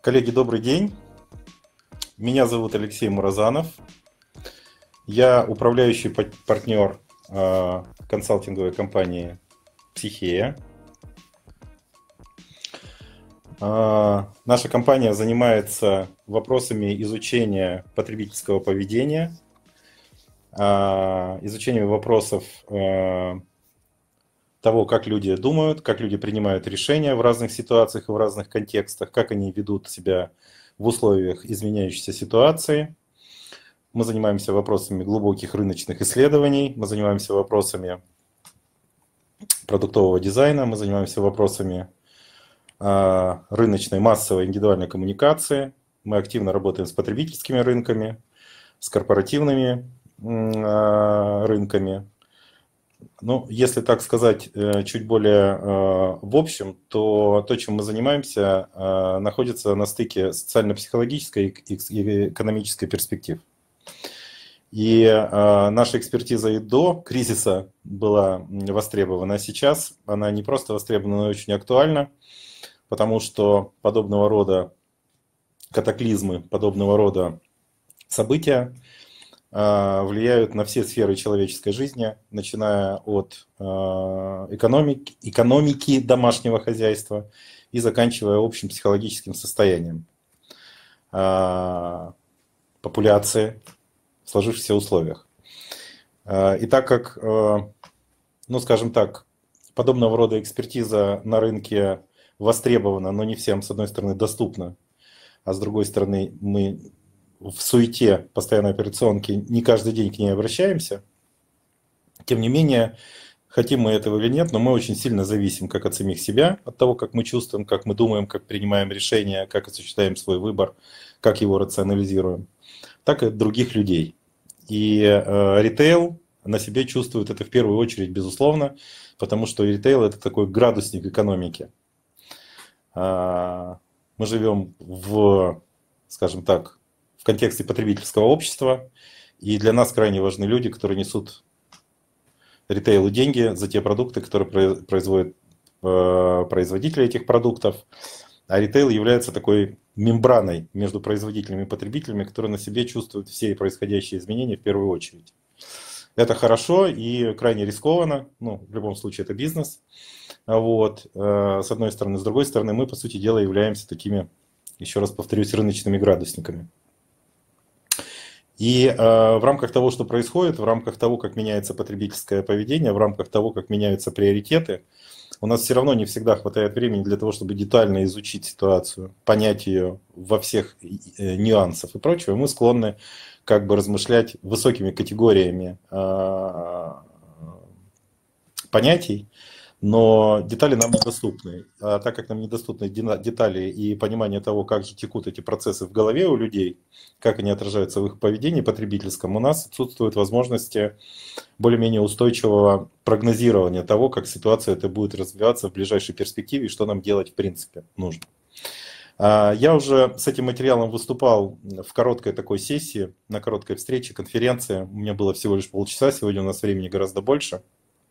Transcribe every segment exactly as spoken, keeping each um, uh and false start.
Коллеги, добрый день. Меня зовут Алексей Муразанов. Я управляющий партнер э, консалтинговой компании «Психея». Э, наша компания занимается вопросами изучения потребительского поведения, э, изучением вопросов э, того, как люди думают, как люди принимают решения в разных ситуациях и в разных контекстах, как они ведут себя в условиях изменяющейся ситуации. Мы занимаемся вопросами глубоких рыночных исследований, мы занимаемся вопросами продуктового дизайна, мы занимаемся вопросами э, рыночной массовой индивидуальной коммуникации. Мы активно работаем с потребительскими рынками, с корпоративными э, рынками. Ну, если так сказать чуть более в общем, то то, чем мы занимаемся, находится на стыке социально-психологической и экономической перспектив. И наша экспертиза и до кризиса была востребована, а сейчас она не просто востребована, но и очень актуальна, потому что подобного рода катаклизмы, подобного рода события влияют на все сферы человеческой жизни, начиная от экономики, экономики домашнего хозяйства и заканчивая общим психологическим состоянием популяции в сложившихся условиях. И так как, ну скажем так, подобного рода экспертиза на рынке востребована, но не всем, с одной стороны, доступна, а с другой стороны, мы в суете постоянной операционки не каждый день к ней обращаемся. Тем не менее, хотим мы этого или нет, но мы очень сильно зависим как от самих себя, от того, как мы чувствуем, как мы думаем, как принимаем решения, как осуществляем свой выбор, как его рационализируем, так и от других людей. И э, ритейл на себе чувствует это в первую очередь, безусловно, потому что ритейл – это такой градусник экономики. А, мы живем в, скажем так, в контексте потребительского общества, и для нас крайне важны люди, которые несут ритейлу деньги за те продукты, которые производят э, производители этих продуктов. А ритейл является такой мембраной между производителями и потребителями, которые на себе чувствуют все происходящие изменения в первую очередь. Это хорошо и крайне рискованно, ну, в любом случае это бизнес. Вот, э, с одной стороны. С другой стороны, мы, по сути дела, являемся такими, еще раз повторюсь, рыночными градусниками. И э, в рамках того, что происходит, в рамках того, как меняется потребительское поведение, в рамках того, как меняются приоритеты, у нас все равно не всегда хватает времени для того, чтобы детально изучить ситуацию, понять ее во всех э, нюансах и прочего. Мы склонны как бы размышлять высокими категориями э, понятий, но детали нам недоступны. А так как нам недоступны детали и понимание того, как же текут эти процессы в голове у людей, как они отражаются в их поведении потребительском, у нас отсутствуют возможности более-менее устойчивого прогнозирования того, как ситуация это будет развиваться в ближайшей перспективе и что нам делать в принципе нужно. Я уже с этим материалом выступал в короткой такой сессии, на короткой встрече, конференции. У меня было всего лишь полчаса, сегодня у нас времени гораздо больше.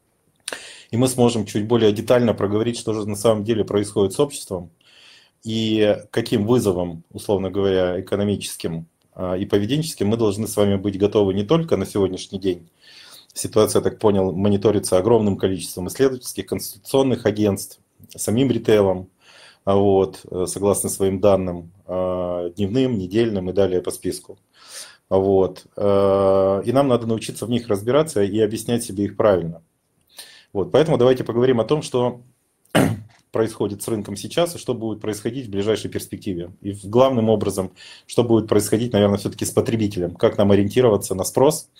И мы сможем чуть более детально проговорить, что же на самом деле происходит с обществом и каким вызовом, условно говоря, экономическим и поведенческим мы должны с вами быть готовы не только на сегодняшний день. Ситуация, я так понял, мониторится огромным количеством исследовательских, консультационных агентств, самим ритейлом, вот, согласно своим данным, дневным, недельным и далее по списку. Вот. И нам надо научиться в них разбираться и объяснять себе их правильно. Вот, поэтому давайте поговорим о том, что происходит с рынком сейчас и что будет происходить в ближайшей перспективе. И главным образом, что будет происходить, наверное, все-таки с потребителем. Как нам ориентироваться на спрос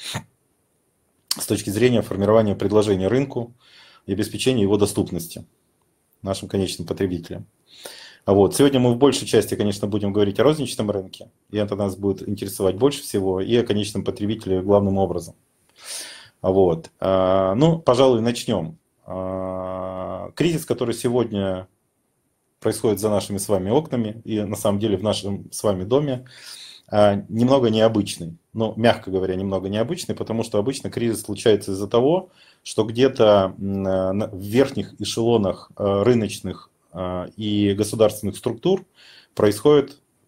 с точки зрения формирования предложения рынку и обеспечения его доступности нашим конечным потребителям. Вот. Сегодня мы в большей части, конечно, будем говорить о розничном рынке, и это нас будет интересовать больше всего, и о конечном потребителе главным образом. Вот. Ну, пожалуй, начнем. Кризис, который сегодня происходит за нашими с вами окнами и на самом деле в нашем с вами доме, немного необычный. Ну, мягко говоря, немного необычный, потому что обычно кризис случается из-за того, что где-то в верхних эшелонах рыночных и государственных структур происходит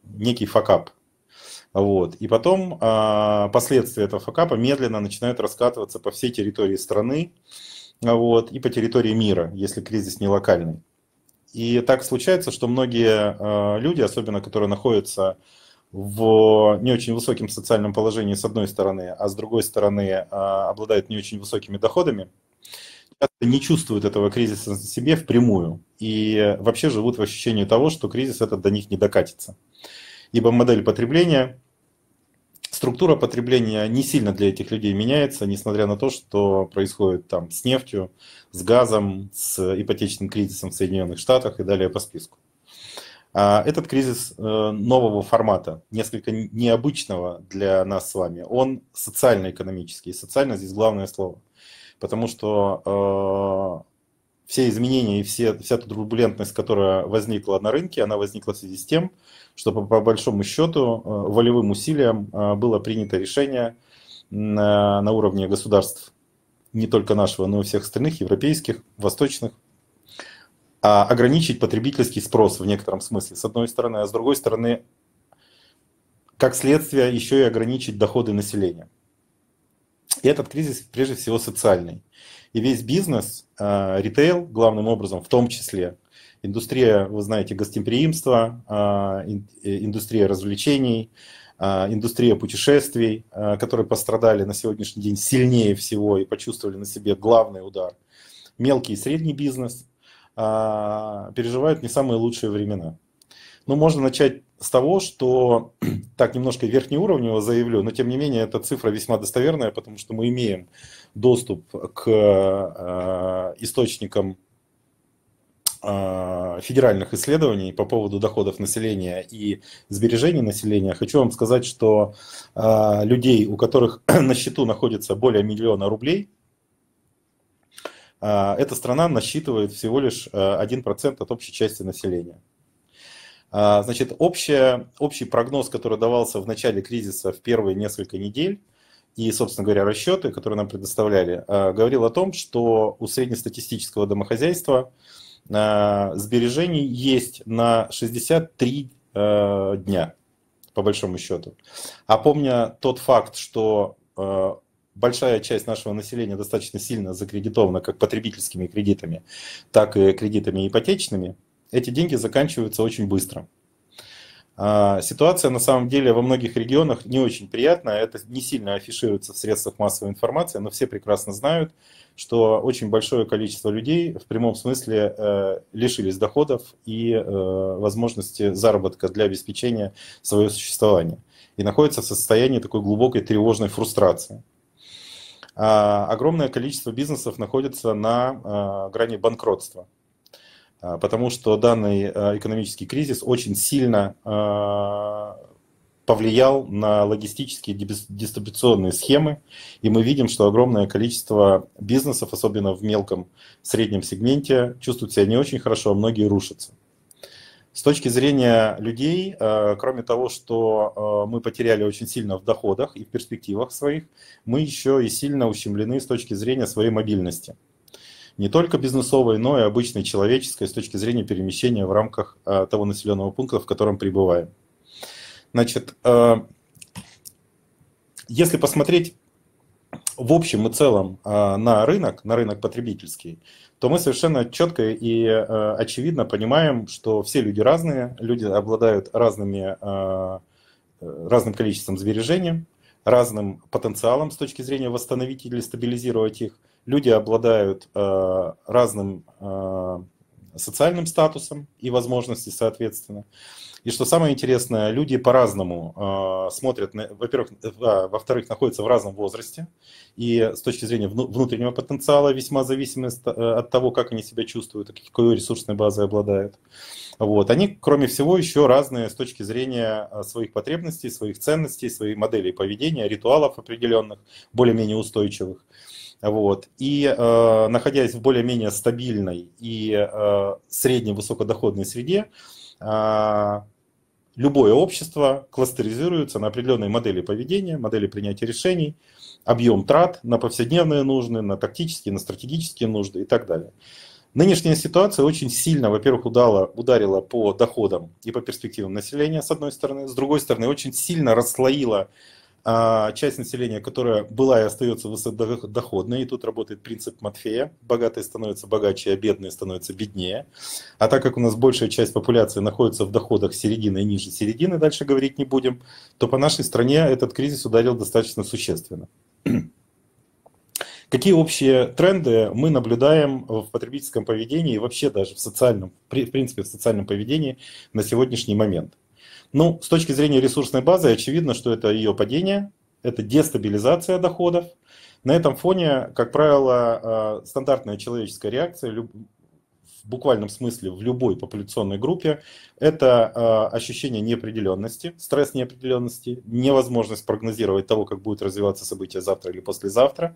некий факап. Вот. И потом а, последствия этого факапа медленно начинают раскатываться по всей территории страны, вот, и по территории мира, если кризис не локальный. И так случается, что многие а, люди, особенно которые находятся в не очень высоком социальном положении с одной стороны, а с другой стороны а, обладают не очень высокими доходами, часто не чувствуют этого кризиса на себе впрямую и вообще живут в ощущении того, что кризис этот до них не докатится. Ибо модель потребления, структура потребления не сильно для этих людей меняется, несмотря на то, что происходит там с нефтью, с газом, с ипотечным кризисом в Соединенных Штатах и далее по списку. Этот кризис нового формата, несколько необычного для нас с вами, он социально-экономический. Социально здесь главное слово. Потому что э, все изменения и все, вся та турбулентность, которая возникла на рынке, она возникла в связи с тем, что по, по большому счету э, волевым усилием э, было принято решение на, на уровне государств, не только нашего, но и всех остальных, европейских, восточных, а ограничить потребительский спрос в некотором смысле, с одной стороны, а с другой стороны, как следствие, еще и ограничить доходы населения. И этот кризис прежде всего социальный. И весь бизнес, ритейл, главным образом, в том числе, индустрия, вы знаете, гостеприимства, индустрия развлечений, индустрия путешествий, которые пострадали на сегодняшний день сильнее всего и почувствовали на себе главный удар. Мелкий и средний бизнес переживают не самые лучшие времена. Ну, можно начать с того, что, так, немножко верхнеуровнево заявлю, но тем не менее эта цифра весьма достоверная, потому что мы имеем доступ к э, источникам э, федеральных исследований по поводу доходов населения и сбережений населения. Хочу вам сказать, что э, людей, у которых на счету находится более миллиона рублей, э, эта страна насчитывает всего лишь один процент от общей части населения. Значит, общая, общий прогноз, который давался в начале кризиса в первые несколько недель, и, собственно говоря, расчеты, которые нам предоставляли, говорил о том, что у среднестатистического домохозяйства сбережений есть на шестьдесят три дня, по большому счету. А помня тот факт, что большая часть нашего населения достаточно сильно закредитована как потребительскими кредитами, так и кредитами ипотечными, эти деньги заканчиваются очень быстро. Ситуация на самом деле во многих регионах не очень приятная, это не сильно афишируется в средствах массовой информации, но все прекрасно знают, что очень большое количество людей в прямом смысле лишились доходов и возможности заработка для обеспечения своего существования и находятся в состоянии такой глубокой тревожной фрустрации. Огромное количество бизнесов находится на грани банкротства. Потому что данный экономический кризис очень сильно повлиял на логистические дистрибуционные схемы, и мы видим, что огромное количество бизнесов, особенно в мелком среднем сегменте, чувствуют себя не очень хорошо, а многие рушатся. С точки зрения людей, кроме того, что мы потеряли очень сильно в доходах и в перспективах своих, мы еще и сильно ущемлены с точки зрения своей мобильности. Не только бизнесовой, но и обычной человеческой с точки зрения перемещения в рамках а, того населенного пункта, в котором пребываем. Значит, а, если посмотреть в общем и целом а, на рынок, на рынок потребительский, то мы совершенно четко и а, очевидно понимаем, что все люди разные, люди обладают разными, а, разным количеством сбережений, разным потенциалом с точки зрения восстановить или стабилизировать их. Люди обладают э, разным э, социальным статусом и возможностями, соответственно. И что самое интересное, люди по-разному э, смотрят, на, во-первых, э, во-вторых, находятся в разном возрасте. И с точки зрения внутреннего потенциала весьма зависимо от того, как они себя чувствуют, какой ресурсной базой обладают. Вот. Они, кроме всего, еще разные с точки зрения своих потребностей, своих ценностей, своих моделей поведения, ритуалов определенных, более-менее устойчивых. Вот. И э, находясь в более-менее стабильной и э, средней высокодоходной среде, э, любое общество кластеризируется на определенные модели поведения, модели принятия решений, объем трат на повседневные нужды, на тактические, на стратегические нужды и так далее. Нынешняя ситуация очень сильно, во-первых, ударила, ударила по доходам и по перспективам населения, с одной стороны. С другой стороны, очень сильно расслоила а, часть населения, которая была и остается высокодоходной. И тут работает принцип Матфея. Богатые становятся богаче, а бедные становятся беднее. А так как у нас большая часть популяции находится в доходах середины и ниже середины, дальше говорить не будем, то по нашей стране этот кризис ударил достаточно существенно. Какие общие тренды мы наблюдаем в потребительском поведении и вообще даже в социальном, в принципе, в социальном поведении на сегодняшний момент? Ну, с точки зрения ресурсной базы, очевидно, что это ее падение, это дестабилизация доходов. На этом фоне, как правило, стандартная человеческая реакция в буквальном смысле в любой популяционной группе — это ощущение неопределенности, стресс неопределенности, невозможность прогнозировать того, как будет развиваться события завтра или послезавтра,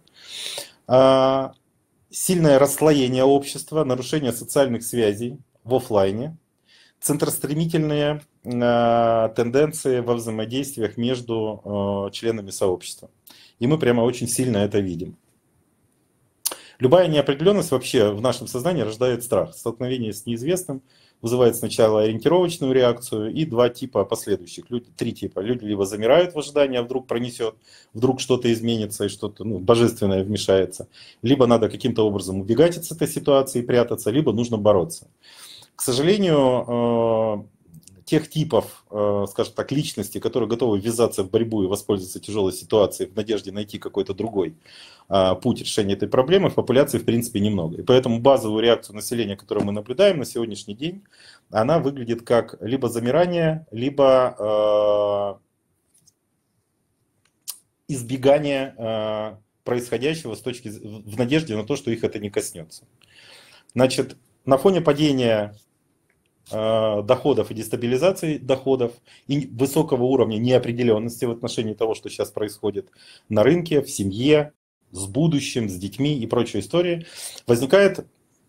сильное расслоение общества, нарушение социальных связей в офлайне, центростремительные тенденции во взаимодействиях между членами сообщества. И мы прямо очень сильно это видим. Любая неопределенность вообще в нашем сознании рождает страх. Столкновение с неизвестным вызывает сначала ориентировочную реакцию и два типа последующих. Люди, три типа. Люди либо замирают в ожидании, а вдруг пронесет, вдруг что-то изменится и что-то ну, божественное вмешается. Либо надо каким-то образом убегать от этой ситуации и прятаться, либо нужно бороться. К сожалению, тех типов, скажем так, личностей, которые готовы ввязаться в борьбу и воспользоваться тяжелой ситуацией в надежде найти какой-то другой путь решения этой проблемы, в популяции в принципе немного. И поэтому базовую реакцию населения, которую мы наблюдаем на сегодняшний день, она выглядит как либо замирание, либо избегание происходящего с точки, в надежде на то, что их это не коснется. Значит, на фоне падения доходов и дестабилизации доходов и высокого уровня неопределенности в отношении того, что сейчас происходит на рынке, в семье, с будущим, с детьми и прочей истории, возникает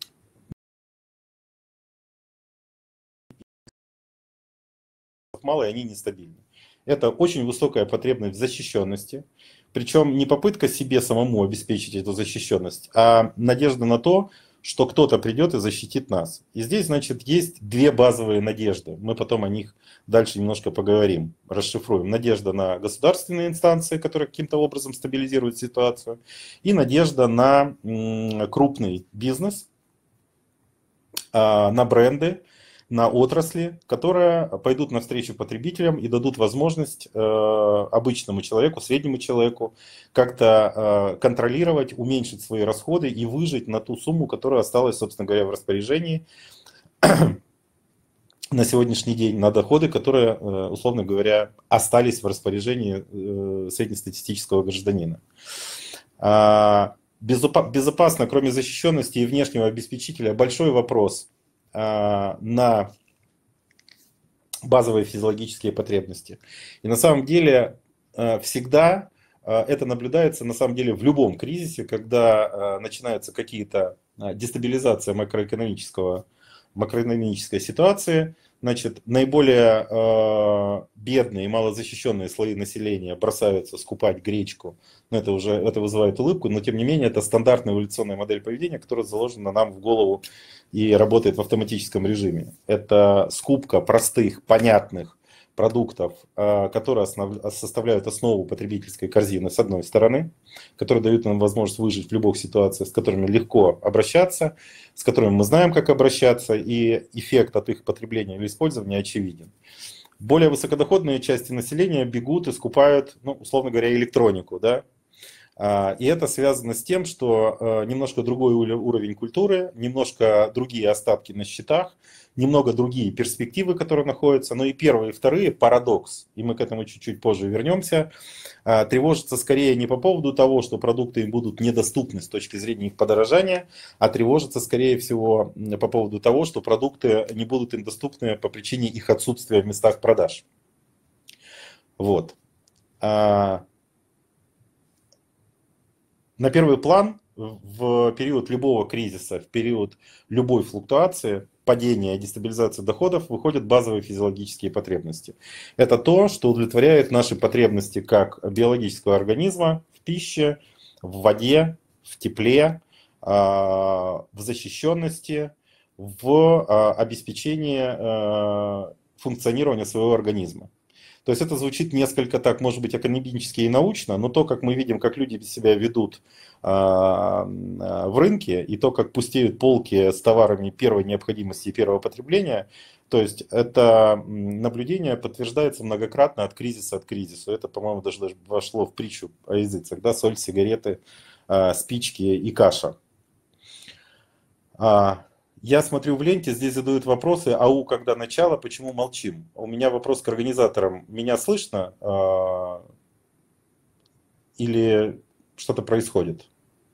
мало, и они нестабильны. Это очень высокая потребность в защищенности, причем не попытка себе самому обеспечить эту защищенность, а надежда на то, что кто-то придет и защитит нас. И здесь, значит, есть две базовые надежды. Мы потом о них дальше немножко поговорим, расшифруем. Надежда на государственные инстанции, которые каким-то образом стабилизируют ситуацию, и надежда на крупный бизнес, на бренды, на отрасли, которые пойдут навстречу потребителям и дадут возможность э, обычному человеку, среднему человеку как-то э, контролировать, уменьшить свои расходы и выжить на ту сумму, которая осталась, собственно говоря, в распоряжении на сегодняшний день, на доходы, которые, э, условно говоря, остались в распоряжении э, среднестатистического гражданина. А, безопасно, кроме защищенности и внешнего обеспечителя, большой вопрос на базовые физиологические потребности. И на самом деле всегда это наблюдается на самом деле в любом кризисе, когда начинаются какие-то дестабилизация макроэкономического, макроэкономической ситуации. Значит, наиболее э, бедные и малозащищенные слои населения бросаются скупать гречку. Но это уже это вызывает улыбку, но тем не менее это стандартная эволюционная модель поведения, которая заложена нам в голову и работает в автоматическом режиме. Это скупка простых, понятных продуктов, э, которые основ, составляют основу потребительской корзины с одной стороны, которые дают нам возможность выжить в любых ситуациях, с которыми легко обращаться, с которыми мы знаем, как обращаться, и эффект от их потребления или использования очевиден. Более высокодоходные части населения бегут и скупают, ну, условно говоря, электронику, да? И это связано с тем, что немножко другой уровень культуры, немножко другие остатки на счетах, немного другие перспективы, которые находятся, но и первые, и вторые парадокс, и мы к этому чуть-чуть позже вернемся, тревожатся скорее не по поводу того, что продукты им будут недоступны с точки зрения их подорожания, а тревожатся скорее всего по поводу того, что продукты не будут им доступны по причине их отсутствия в местах продаж. Вот. На первый план в период любого кризиса, в период любой флуктуации, падения и дестабилизации доходов выходят базовые физиологические потребности. Это то, что удовлетворяет наши потребности как биологического организма в пище, в воде, в тепле, в защищенности, в обеспечении функционирования своего организма. То есть это звучит несколько так, может быть, академически и научно, но то, как мы видим, как люди себя ведут в рынке, и то, как пустеют полки с товарами первой необходимости и первого потребления, то есть это наблюдение подтверждается многократно от кризиса к кризису. Это, по-моему, даже вошло в притчу о языцах, да, соль, сигареты, спички и каша. Я смотрю в ленте, здесь задают вопросы, ау, когда начало, почему молчим? У меня вопрос к организаторам. Меня слышно э, или что-то происходит?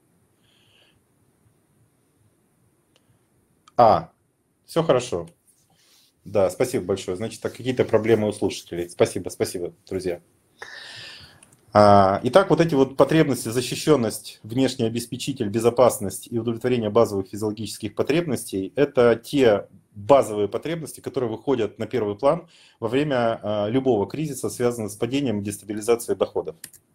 А, все хорошо. Да, спасибо большое. Значит, какие-то проблемы у слушателей. Спасибо, спасибо, друзья. Итак, вот эти вот потребности, защищенность, внешний обеспечитель, безопасность и удовлетворение базовых физиологических потребностей – это те базовые потребности, которые выходят на первый план во время любого кризиса, связанного с падением и дестабилизацией доходов.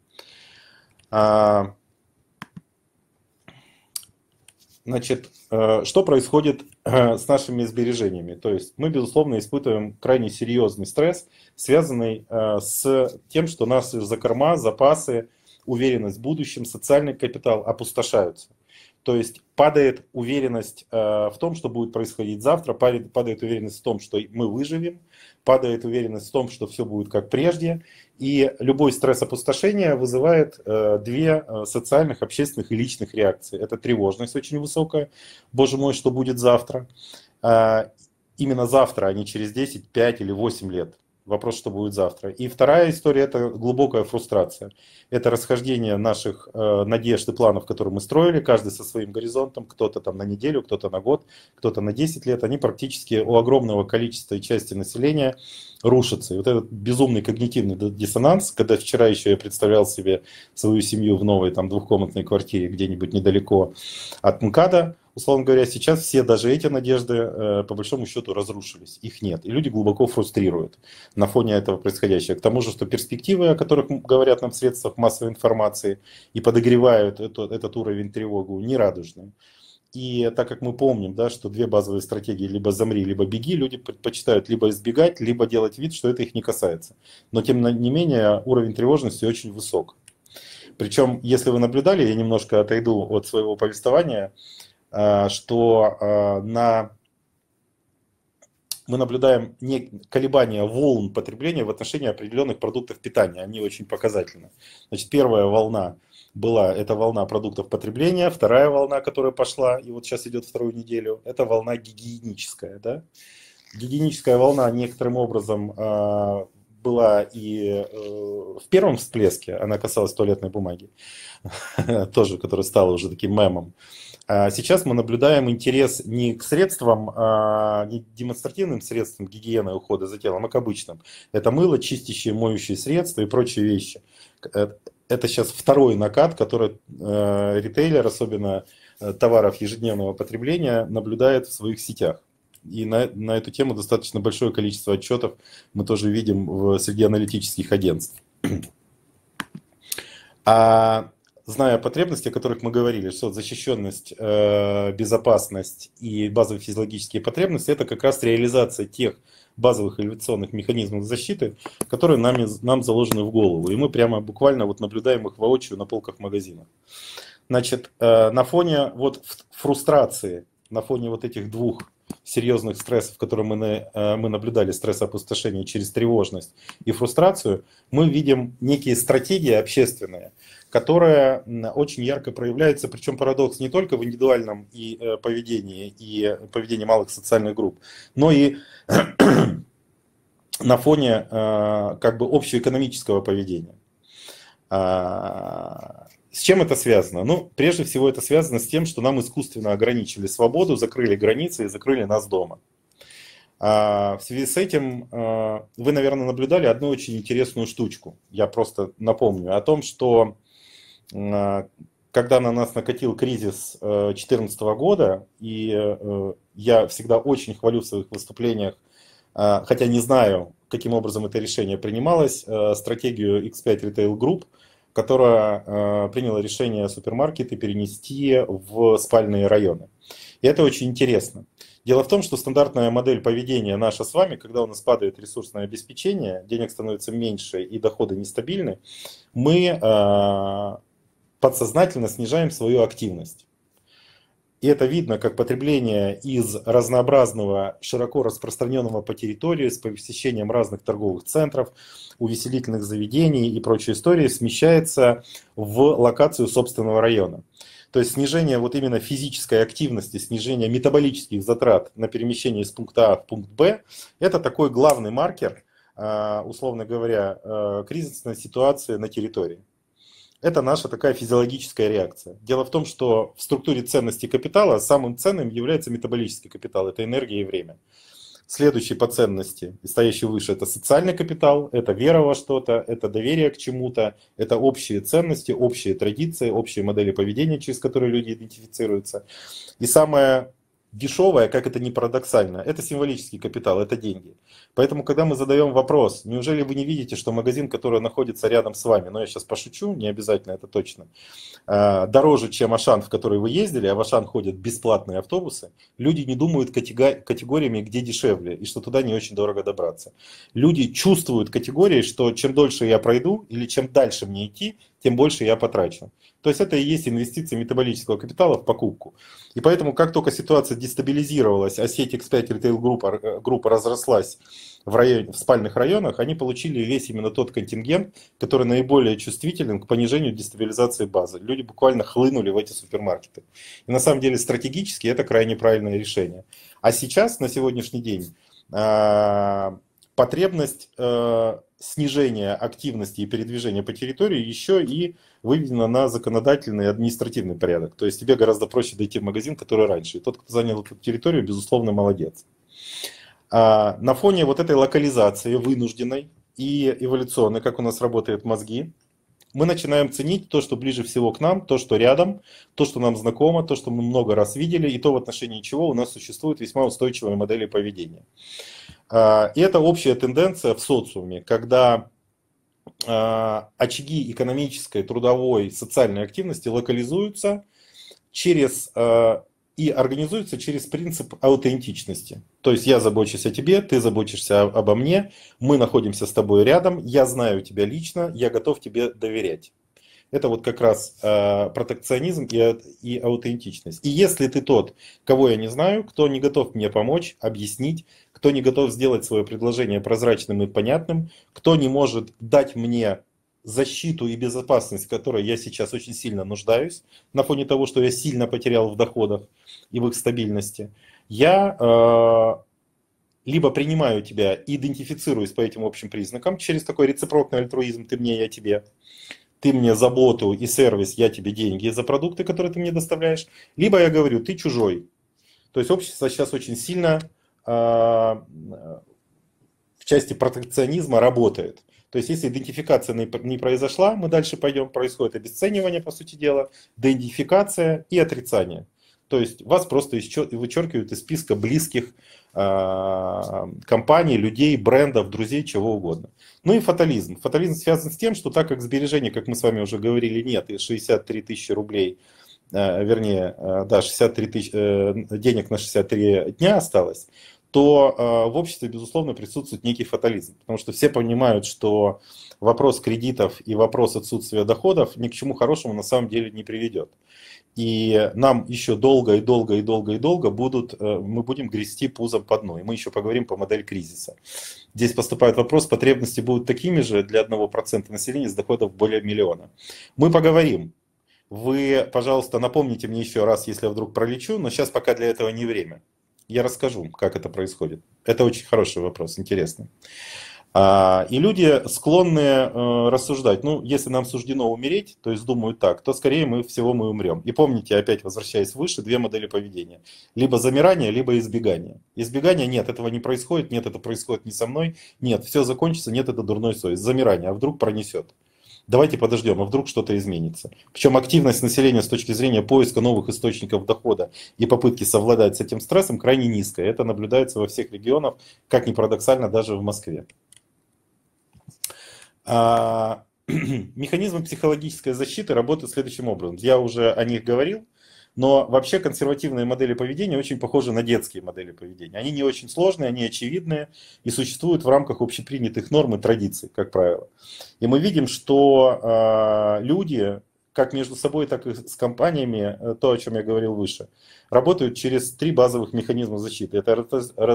Значит, что происходит с нашими сбережениями? То есть мы, безусловно, испытываем крайне серьезный стресс, связанный с тем, что наши закорма, запасы, уверенность в будущем, социальный капитал опустошаются. То есть падает уверенность в том, что будет происходить завтра, падает уверенность в том, что мы выживем, падает уверенность в том, что все будет как прежде. И любой стресс опустошения вызывает две социальных, общественных и личных реакции. Это тревожность очень высокая. Боже мой, что будет завтра? Именно завтра, а не через десять, пять или восемь лет. Вопрос, что будет завтра. И вторая история – это глубокая фрустрация. Это расхождение наших э, надежд и планов, которые мы строили, каждый со своим горизонтом, кто-то там на неделю, кто-то на год, кто-то на десять лет. Они практически у огромного количества и части населения рушатся. И вот этот безумный когнитивный диссонанс, когда вчера еще я представлял себе свою семью в новой там двухкомнатной квартире где-нибудь недалеко от МКАДа, условно говоря, сейчас все даже эти надежды по большому счету разрушились, их нет. И люди глубоко фрустрируют на фоне этого происходящего. К тому же, что перспективы, о которых говорят нам в средствах массовой информации и подогревают этот, этот уровень тревогу, нерадужные. И так как мы помним, да, что две базовые стратегии либо замри, либо беги, люди предпочитают либо избегать, либо делать вид, что это их не касается. Но тем не менее уровень тревожности очень высок. Причем, если вы наблюдали, я немножко отойду от своего повествования, что на... мы наблюдаем не колебания волн потребления в отношении определенных продуктов питания. Они очень показательны. Значит, первая волна была, это волна продуктов потребления. Вторая волна, которая пошла, и вот сейчас идет вторую неделю, это волна гигиеническая. Да? Гигиеническая волна некоторым образом была и в первом всплеске, она касалась туалетной бумаги, тоже, которая стала уже таким мемом. Сейчас мы наблюдаем интерес не к средствам, не демонстративным средствам гигиены и ухода за телом, а к обычным. Это мыло, чистящие, моющие средства и прочие вещи. Это сейчас второй накат, который ритейлер, особенно товаров ежедневного потребления, наблюдает в своих сетях. И на, на эту тему достаточно большое количество отчетов мы тоже видим в, среди аналитических агентств. А зная потребности, о которых мы говорили, что защищенность, безопасность и базовые физиологические потребности – это как раз реализация тех базовых эволюционных механизмов защиты, которые нами, нам заложены в голову. И мы прямо буквально вот наблюдаем их воочию на полках магазинов. Значит, на фоне вот фрустрации, на фоне вот этих двух серьезных стрессов, которые мы, мы наблюдали, стресс опустошения через тревожность и фрустрацию, мы видим некие стратегии общественные, которые очень ярко проявляются, причем парадокс не только в индивидуальном и поведении, и поведении малых социальных групп, но и на фоне как бы общеэкономического поведения. С чем это связано? Ну, прежде всего это связано с тем, что нам искусственно ограничили свободу, закрыли границы и закрыли нас дома. В связи с этим вы, наверное, наблюдали одну очень интересную штучку. Я просто напомню о том, что когда на нас накатил кризис две тысячи четырнадцатого года, и я всегда очень хвалю в своих выступлениях, хотя не знаю, каким образом это решение принималось, стратегию икс пять Retail Group, которая э, приняла решение супермаркеты перенести в спальные районы. И это очень интересно. Дело в том, что стандартная модель поведения наша с вами, когда у нас падает ресурсное обеспечение, денег становится меньше и доходы нестабильны, мы э, подсознательно снижаем свою активность. И это видно как потребление из разнообразного, широко распространенного по территории, с посещением разных торговых центров, увеселительных заведений и прочей истории смещается в локацию собственного района. То есть снижение вот именно физической активности, снижение метаболических затрат на перемещение из пункта А в пункт Б, это такой главный маркер, условно говоря, кризисной ситуации на территории. Это наша такая физиологическая реакция. Дело в том, что в структуре ценности капитала самым ценным является метаболический капитал, это энергия и время. Следующий по ценности, стоящий выше, это социальный капитал, это вера во что-то, это доверие к чему-то, это общие ценности, общие традиции, общие модели поведения, через которые люди идентифицируются. И самое дешевое, как это ни парадоксально, это символический капитал, это деньги. Поэтому, когда мы задаем вопрос, неужели вы не видите, что магазин, который находится рядом с вами, но я сейчас пошучу, не обязательно, это точно, дороже, чем Ашан, в который вы ездили, а в Ашан ходят бесплатные автобусы, люди не думают категориями, где дешевле, и что туда не очень дорого добраться. Люди чувствуют категории, что чем дольше я пройду, или чем дальше мне идти, тем больше я потрачу. То есть это и есть инвестиции метаболического капитала в покупку. И поэтому, как только ситуация дестабилизировалась, а сеть икс пять Retail Group, группа разрослась в, районе, в спальных районах, они получили весь именно тот контингент, который наиболее чувствителен к понижению дестабилизации базы. Люди буквально хлынули в эти супермаркеты. И на самом деле стратегически это крайне правильное решение. А сейчас, на сегодняшний день, потребность снижения активности и передвижения по территории еще и выведена на законодательный и административный порядок. То есть тебе гораздо проще дойти в магазин, который раньше. И тот, кто занял эту территорию, безусловно, молодец. А на фоне вот этой локализации вынужденной и эволюционной, как у нас работают мозги, мы начинаем ценить то, что ближе всего к нам, то, что рядом, то, что нам знакомо, то, что мы много раз видели, и то, в отношении чего у нас существуют весьма устойчивые модели поведения. И это общая тенденция в социуме, когда очаги экономической, трудовой, социальной активности локализуются через, и организуются через принцип аутентичности. То есть я забочусь о тебе, ты заботишься обо мне, мы находимся с тобой рядом, я знаю тебя лично, я готов тебе доверять. Это вот как раз э, протекционизм и, и аутентичность. И если ты тот, кого я не знаю, кто не готов мне помочь, объяснить, кто не готов сделать свое предложение прозрачным и понятным, кто не может дать мне защиту и безопасность, в которой я сейчас очень сильно нуждаюсь, на фоне того, что я сильно потерял в доходах и в их стабильности, я э, либо принимаю тебя, идентифицируюсь по этим общим признакам, через такой рецепрокный альтруизм, ты мне, я тебе, ты мне заботу и сервис, я тебе деньги за продукты, которые ты мне доставляешь, либо я говорю, ты чужой. То есть общество сейчас очень сильно э, в части протекционизма работает. То есть если идентификация не произошла, мы дальше пойдем, происходит обесценивание, по сути дела, деидентификация и отрицание. То есть вас просто вычеркивают из списка близких э, компаний, людей, брендов, друзей, чего угодно. Ну и фатализм. Фатализм связан с тем, что так как сбережений, как мы с вами уже говорили, нет, и шестьдесят три тысячи рублей, э, вернее, э, да, шестьдесят три тысячи, э, денег на шестьдесят три дня осталось, то э, в обществе, безусловно, присутствует некий фатализм. Потому что все понимают, что вопрос кредитов и вопрос отсутствия доходов ни к чему хорошему на самом деле не приведет. И нам еще долго и долго и долго и долго будут, мы будем грести пузом по дну. И мы еще поговорим по модели кризиса. Здесь поступает вопрос, потребности будут такими же для одного процента населения с доходов более миллиона. Мы поговорим. Вы, пожалуйста, напомните мне еще раз, если я вдруг пролечу, но сейчас пока для этого не время. Я расскажу, как это происходит. Это очень хороший вопрос, интересный. И люди склонны рассуждать, ну, если нам суждено умереть, то есть думают так, то скорее мы всего мы умрем. И помните, опять возвращаясь выше, две модели поведения. Либо замирание, либо избегание. Избегание нет, этого не происходит, нет, это происходит не со мной, нет, все закончится, нет, это дурной совесть. Замирание, а вдруг пронесет. Давайте подождем, а вдруг что-то изменится. Причем активность населения с точки зрения поиска новых источников дохода и попытки совладать с этим стрессом крайне низкая. Это наблюдается во всех регионах, как ни парадоксально, даже в Москве. Механизмы психологической защиты работают следующим образом. Я уже о них говорил, но вообще консервативные модели поведения очень похожи на детские модели поведения. Они не очень сложные, они очевидные и существуют в рамках общепринятых норм и традиций, как правило. И мы видим, что э, люди, как между собой, так и с компаниями, то, о чем я говорил выше, работают через три базовых механизма защиты. Это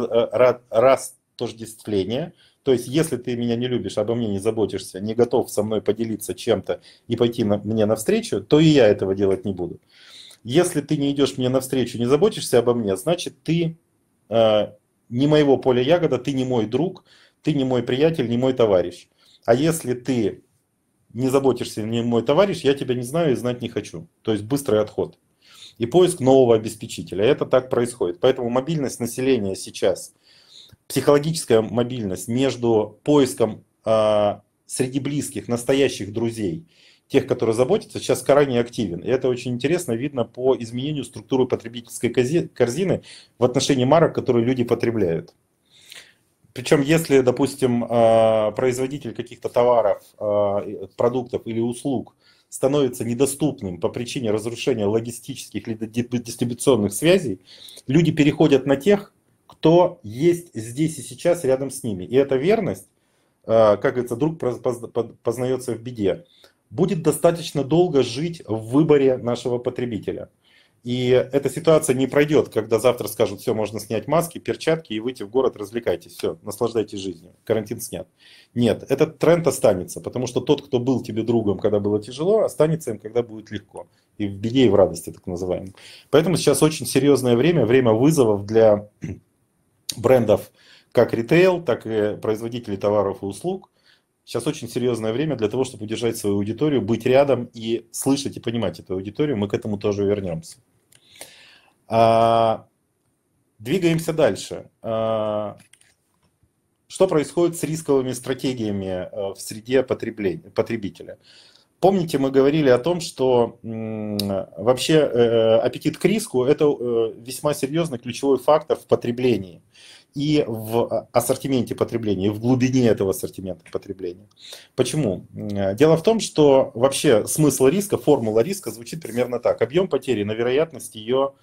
растождествление. То есть, если ты меня не любишь, обо мне не заботишься, не готов со мной поделиться чем-то и пойти на, мне навстречу, то и я этого делать не буду. Если ты не идешь мне навстречу, не заботишься обо мне, значит, ты э, не моего поля ягода, ты не мой друг, ты не мой приятель, не мой товарищ. А если ты не заботишься, не мой товарищ, я тебя не знаю и знать не хочу. То есть быстрый отход. И поиск нового обеспечителя. Это так происходит. Поэтому мобильность населения сейчас, психологическая мобильность между поиском э, среди близких, настоящих друзей, тех, которые заботятся, сейчас крайне активен. И это очень интересно видно по изменению структуры потребительской корзины в отношении марок, которые люди потребляют. Причем, если, допустим, э, производитель каких-то товаров, э, продуктов или услуг становится недоступным по причине разрушения логистических или дистрибуционных связей, люди переходят на тех, кто есть здесь и сейчас рядом с ними. И эта верность, как говорится, друг познается в беде, будет достаточно долго жить в выборе нашего потребителя. И эта ситуация не пройдет, когда завтра скажут, все, можно снять маски, перчатки и выйти в город, развлекайтесь, все, наслаждайтесь жизнью, карантин снят. Нет, этот тренд останется, потому что тот, кто был тебе другом, когда было тяжело, останется им, когда будет легко. И в беде, и в радости, так называемом. Поэтому сейчас очень серьезное время, время вызовов для брендов как ритейл, так и производителей товаров и услуг. Сейчас очень серьезное время для того, чтобы удержать свою аудиторию, быть рядом и слышать и понимать эту аудиторию. Мы к этому тоже вернемся. А, двигаемся дальше. А, что происходит с рисковыми стратегиями в среде потребителя? Помните, мы говорили о том, что м, вообще э, аппетит к риску – это э, весьма серьезный ключевой фактор в потреблении и в ассортименте потребления, и в глубине этого ассортимента потребления. Почему? Дело в том, что вообще смысл риска, формула риска звучит примерно так. Объем потери на вероятность ее,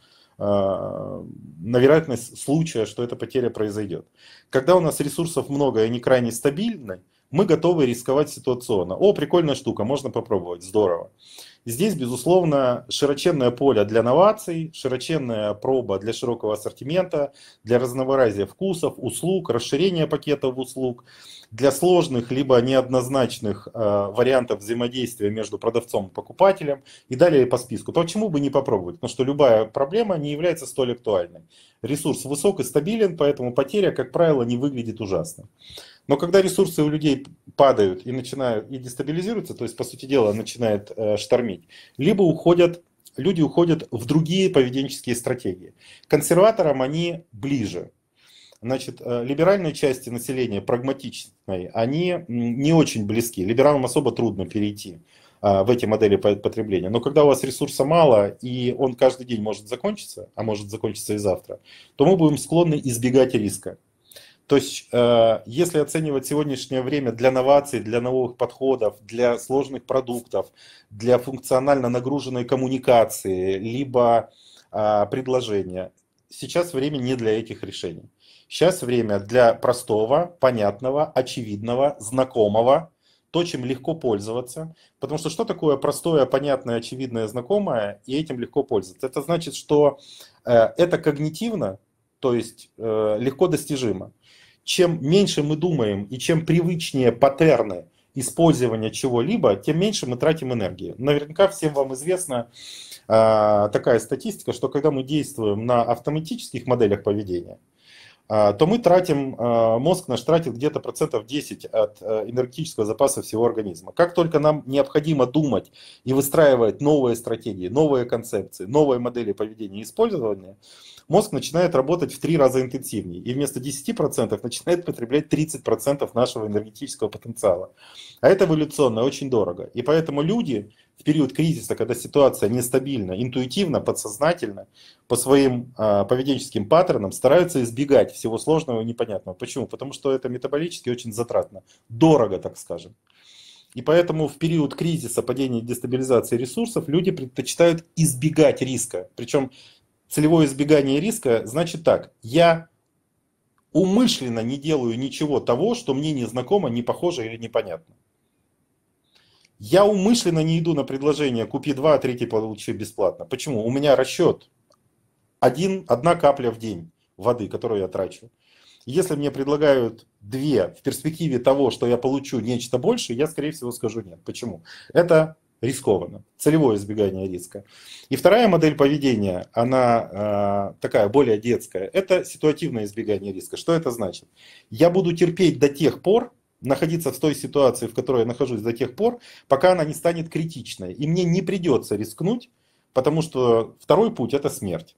на вероятность случая, что эта потеря произойдет. Когда у нас ресурсов много и они крайне стабильны, мы готовы рисковать ситуационно. О, прикольная штука, можно попробовать, здорово. И здесь, безусловно, широченное поле для новаций, широченная проба для широкого ассортимента, для разнообразия вкусов, услуг, расширения пакетов услуг, для сложных либо неоднозначных э, вариантов взаимодействия между продавцом и покупателем и далее по списку. То почему бы не попробовать? Потому что любая проблема не является столь актуальной. Ресурс высок и стабилен, поэтому потеря, как правило, не выглядит ужасно. Но когда ресурсы у людей падают и начинают и дестабилизируются, то есть, по сути дела, начинает э, штормить, либо уходят, люди уходят в другие поведенческие стратегии. Консерваторам они ближе. Значит, э, либеральной части населения, прагматичной, они не очень близки. Либералам особо трудно перейти э, в эти модели потребления. Но когда у вас ресурса мало, и он каждый день может закончиться, а может закончиться и завтра, то мы будем склонны избегать риска. То есть, если оценивать сегодняшнее время для новаций, для новых подходов, для сложных продуктов, для функционально нагруженной коммуникации, либо предложения, сейчас время не для этих решений. Сейчас время для простого, понятного, очевидного, знакомого, то, чем легко пользоваться. Потому что что такое простое, понятное, очевидное, знакомое, и этим легко пользоваться? Это значит, что это когнитивно, то есть легко достижимо. Чем меньше мы думаем и чем привычнее паттерны использования чего-либо, тем меньше мы тратим энергии. Наверняка всем вам известна э, такая статистика, что когда мы действуем на автоматических моделях поведения, э, то мы тратим, э, мозг наш тратит где-то процентов десять от э, энергетического запаса всего организма. Как только нам необходимо думать и выстраивать новые стратегии, новые концепции, новые модели поведения и использования, мозг начинает работать в три раза интенсивнее. И вместо десяти процентов начинает потреблять тридцать процентов нашего энергетического потенциала. А это эволюционно очень дорого. И поэтому люди в период кризиса, когда ситуация нестабильна, интуитивно, подсознательно, по своим э, поведенческим паттернам стараются избегать всего сложного и непонятного. Почему? Потому что это метаболически очень затратно. Дорого, так скажем. И поэтому в период кризиса, падения, дестабилизации ресурсов люди предпочитают избегать риска. Причем целевое избегание риска значит так: я умышленно не делаю ничего того, что мне не знакомо, не похоже или непонятно. Я умышленно не иду на предложение «купи два, а третий получи бесплатно». Почему? У меня расчет один, одна капля в день воды, которую я трачу. Если мне предлагают две в перспективе того, что я получу нечто большее, я, скорее всего, скажу нет. Почему? Это рискованно. Целевое избегание риска. И вторая модель поведения, она э, такая более детская. Это ситуативное избегание риска. Что это значит? Я буду терпеть до тех пор, находиться в той ситуации, в которой я нахожусь до тех пор, пока она не станет критичной. И мне не придется рискнуть, потому что второй путь – это смерть.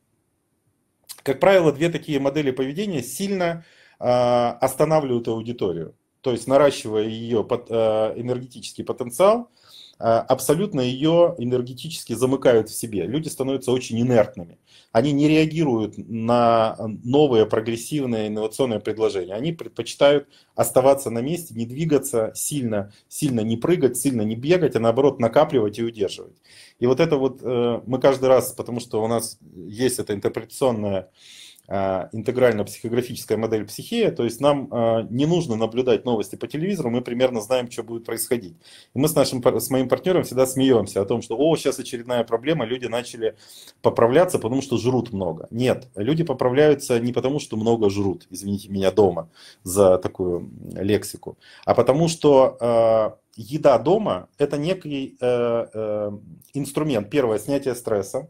Как правило, две такие модели поведения сильно э, останавливают аудиторию. То есть наращивая ее под, э, энергетический потенциал, э, абсолютно ее энергетически замыкают в себе. Люди становятся очень инертными. Они не реагируют на новые прогрессивные инновационные предложения. Они предпочитают оставаться на месте, не двигаться сильно, сильно не прыгать, сильно не бегать, а наоборот накапливать и удерживать. И вот это вот э, мы каждый раз, потому что у нас есть эта интерпретационная интегрально-психографическая модель психея, то есть нам э, не нужно наблюдать новости по телевизору, мы примерно знаем, что будет происходить. И мы с, нашим, с моим партнером всегда смеемся о том, что о, сейчас очередная проблема, люди начали поправляться, потому что жрут много. Нет, люди поправляются не потому, что много жрут, извините меня, дома за такую лексику, а потому что э, еда дома – это некий э, э, инструмент. Первое – снятие стресса.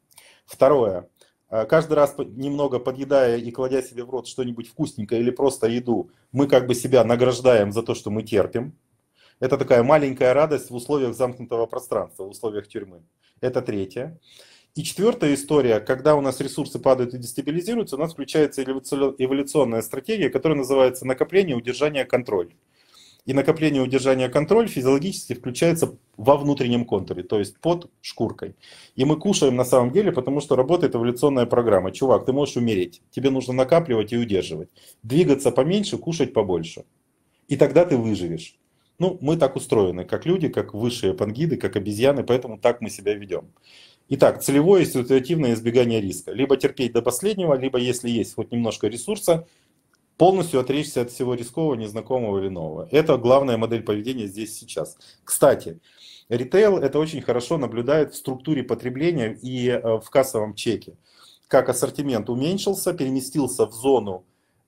Второе – каждый раз немного подъедая и кладя себе в рот что-нибудь вкусненькое или просто еду, мы как бы себя награждаем за то, что мы терпим. Это такая маленькая радость в условиях замкнутого пространства, в условиях тюрьмы. Это третье. И четвертая история, когда у нас ресурсы падают и дестабилизируются, у нас включается эволюционная стратегия, которая называется накопление, удержание, контроль. И накопление, удержание, контроль физиологически включается во внутреннем контуре, то есть под шкуркой. И мы кушаем на самом деле, потому что работает эволюционная программа. Чувак, ты можешь умереть, тебе нужно накапливать и удерживать. Двигаться поменьше, кушать побольше. И тогда ты выживешь. Ну, мы так устроены, как люди, как высшие пангиды, как обезьяны, поэтому так мы себя ведем. Итак, целевое и ситуативное избегание риска. Либо терпеть до последнего, либо если есть хоть немножко ресурса, полностью отречься от всего рискового, незнакомого или нового. Это главная модель поведения здесь сейчас. Кстати, ритейл это очень хорошо наблюдает в структуре потребления и в кассовом чеке. Как ассортимент уменьшился, переместился в зону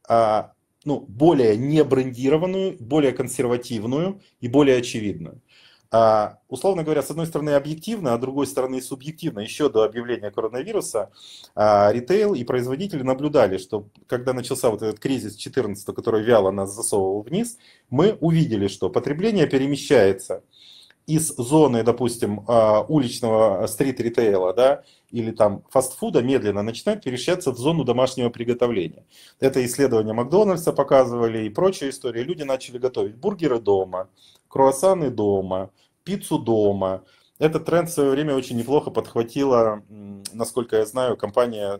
ну, более не брендированную, более консервативную и более очевидную. А, условно говоря, с одной стороны объективно, а с другой стороны субъективно. Еще до объявления коронавируса а, ритейл и производители наблюдали, что когда начался вот этот кризис две тысячи четырнадцатый, который вяло нас засовывал вниз, мы увидели, что потребление перемещается из зоны, допустим, уличного стрит-ритейла, да, или там фастфуда медленно начинает перемещаться в зону домашнего приготовления. Это исследования Макдональдса показывали и прочие истории. Люди начали готовить бургеры дома, круассаны дома, пиццу дома. Этот тренд в свое время очень неплохо подхватила, насколько я знаю, компания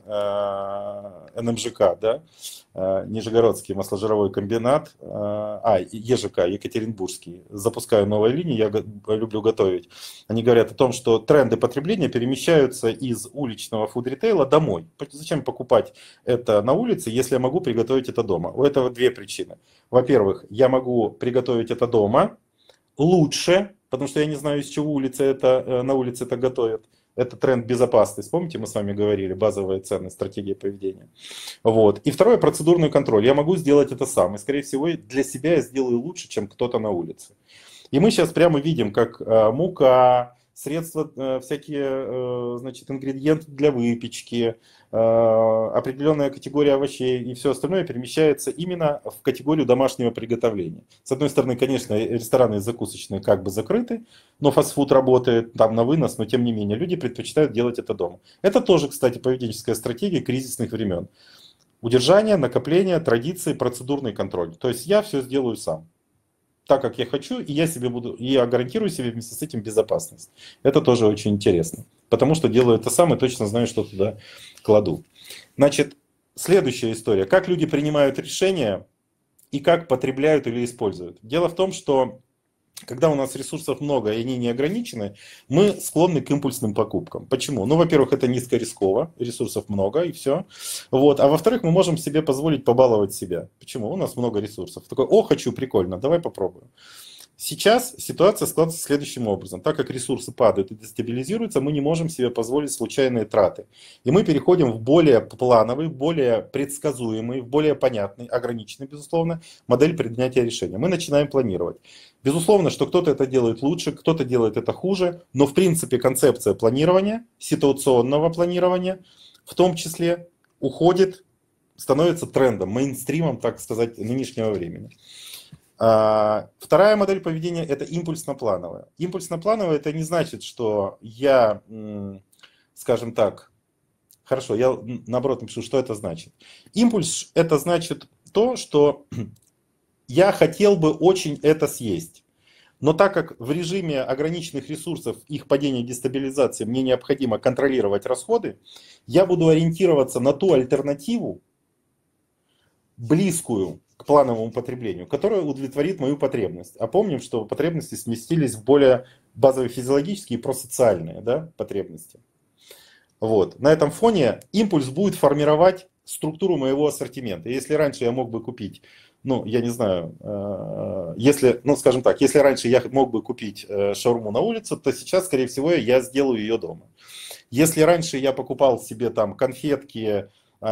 эн эм жэ ка, да? Нижегородский масложировой комбинат, а, е жэ ка, Екатеринбургский. Запускаю новые линии, я люблю готовить. Они говорят о том, что тренды потребления перемещаются из уличного фуд-ритейла домой. Зачем покупать это на улице, если я могу приготовить это дома? У этого две причины. Во-первых, я могу приготовить это дома лучше, потому что я не знаю, из чего улица это, на улице это готовят. Это тренд безопасности. Помните, мы с вами говорили, базовая ценность, стратегия поведения. Вот. И второе, процедурный контроль. Я могу сделать это сам. И, скорее всего, для себя я сделаю лучше, чем кто-то на улице. И мы сейчас прямо видим, как мука, средства, всякие, значит, ингредиенты для выпечки, определенная категория овощей и все остальное перемещается именно в категорию домашнего приготовления. С одной стороны, конечно, рестораны и закусочные как бы закрыты, но фастфуд работает там на вынос, но тем не менее люди предпочитают делать это дома. Это тоже, кстати, поведенческая стратегия кризисных времен. Удержание, накопление, традиции, процедурный контроль. То есть я все сделаю сам, так как я хочу, и я себе буду, и я гарантирую себе вместе с этим безопасность. Это тоже очень интересно, потому что делаю это сам и точно знаю, что туда кладу. Значит, следующая история. Как люди принимают решения и как потребляют или используют. Дело в том, что когда у нас ресурсов много и они не ограничены, мы склонны к импульсным покупкам. Почему? Ну, во-первых, это низкорисково, ресурсов много и все. Вот. А во-вторых, мы можем себе позволить побаловать себя. Почему? У нас много ресурсов. Такой, о, хочу, прикольно, давай попробуем. Сейчас ситуация складывается следующим образом. Так как ресурсы падают и дестабилизируются, мы не можем себе позволить случайные траты. И мы переходим в более плановый, более предсказуемый, в более понятный, ограниченный, безусловно, модель принятия решения. Мы начинаем планировать. Безусловно, что кто-то это делает лучше, кто-то делает это хуже, но в принципе концепция планирования, ситуационного планирования, в том числе уходит, становится трендом, мейнстримом, так сказать, нынешнего времени. Вторая модель поведения – это импульсно-плановая. Импульсно-плановая – это не значит, что я, скажем так, хорошо, я наоборот напишу, что это значит. Импульс – это значит то, что я хотел бы очень это съесть. Но так как в режиме ограниченных ресурсов, их падения и дестабилизации мне необходимо контролировать расходы, я буду ориентироваться на ту альтернативу, близкую к плановому потреблению, которое удовлетворит мою потребность. А помним, что потребности сместились в более базовые физиологические и просоциальные, да, потребности. Вот. На этом фоне импульс будет формировать структуру моего ассортимента. Если раньше я мог бы купить, ну, я не знаю, если, ну, скажем так, если раньше я мог бы купить шаурму на улице, то сейчас, скорее всего, я сделаю ее дома. Если раньше я покупал себе там конфетки,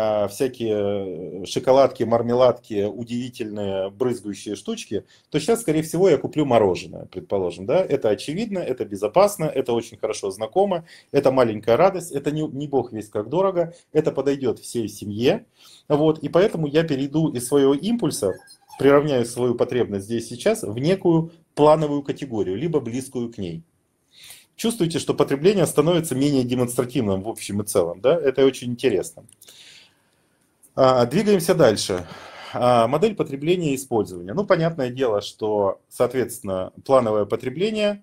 всякие шоколадки, мармеладки, удивительные брызгающие штучки, то сейчас, скорее всего, я куплю мороженое, предположим. Да? Это очевидно, это безопасно, это очень хорошо знакомо, это маленькая радость, это не, не бог весть как дорого, это подойдет всей семье. Вот, и поэтому я перейду из своего импульса, приравняю свою потребность здесь сейчас в некую плановую категорию, либо близкую к ней. Чувствуете, что потребление становится менее демонстративным в общем и целом. Да? Это очень интересно. Двигаемся дальше. Модель потребления и использования. Ну, понятное дело, что, соответственно, плановое потребление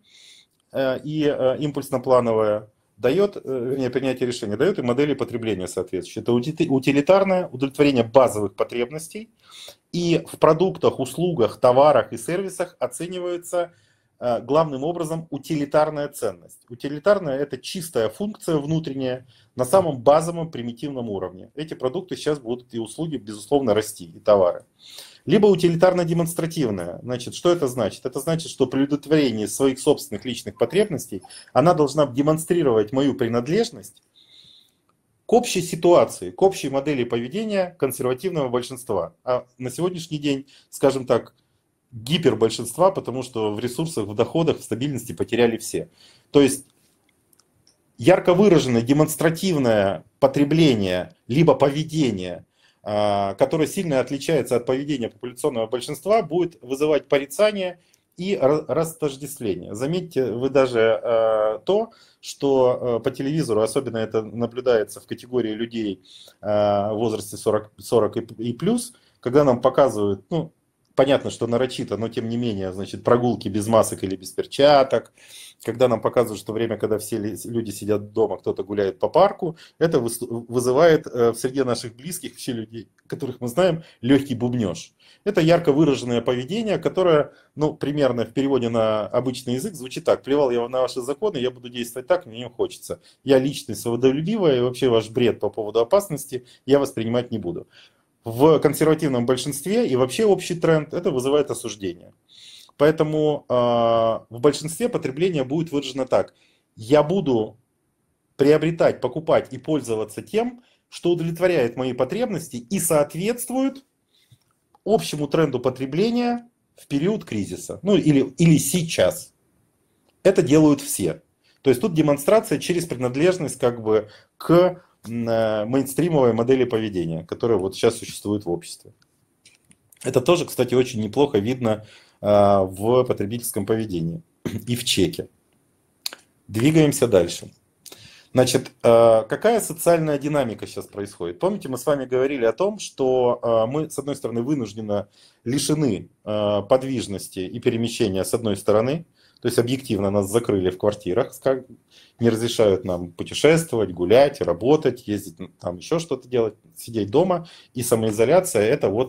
и импульсно-плановое дает, вернее, принятие решения, дает и модели потребления соответствующие. Это утилитарное удовлетворение базовых потребностей, и в продуктах, услугах, товарах и сервисах оценивается главным образом утилитарная ценность. Утилитарная – это чистая функция внутренняя на самом базовом примитивном уровне. Эти продукты сейчас будут и услуги, безусловно, расти, и товары. Либо утилитарно-демонстративная. Значит, что это значит? Это значит, что при удовлетворении своих собственных личных потребностей она должна демонстрировать мою принадлежность к общей ситуации, к общей модели поведения консервативного большинства. А на сегодняшний день, скажем так, гипербольшинства, потому что в ресурсах, в доходах, в стабильности потеряли все. То есть ярко выраженное демонстративное потребление либо поведение, которое сильно отличается от поведения популяционного большинства, будет вызывать порицание и растождествление. Заметьте вы даже то, что по телевизору, особенно это наблюдается в категории людей в возрасте сорок, сорок и плюс, когда нам показывают, ну, понятно, что нарочито, но тем не менее, значит, прогулки без масок или без перчаток, когда нам показывают, что время, когда все люди сидят дома, кто-то гуляет по парку, это вызывает в среде наших близких, вообще людей, которых мы знаем, легкий бубнеж. Это ярко выраженное поведение, которое, ну, примерно в переводе на обычный язык звучит так: плевал я на ваши законы, я буду действовать так, мне хочется. Я личность свободолюбивая, и вообще ваш бред по поводу опасности я воспринимать не буду. В консервативном большинстве и вообще общий тренд это вызывает осуждение. Поэтому э, в большинстве потребление будет выражено так: я буду приобретать, покупать и пользоваться тем, что удовлетворяет мои потребности и соответствует общему тренду потребления в период кризиса, ну или, или сейчас. Это делают все. То есть тут демонстрация через принадлежность как бы к мейнстримовой модели поведения, которая вот сейчас существует в обществе. Это тоже, кстати, очень неплохо видно в потребительском поведении и в чеке. Двигаемся дальше. Значит, какая социальная динамика сейчас происходит? Помните, мы с вами говорили о том, что мы, с одной стороны, вынуждены лишены подвижности и перемещения с одной стороны, то есть объективно нас закрыли в квартирах, не разрешают нам путешествовать, гулять, работать, ездить, там еще что-то делать, сидеть дома. И самоизоляция – это вот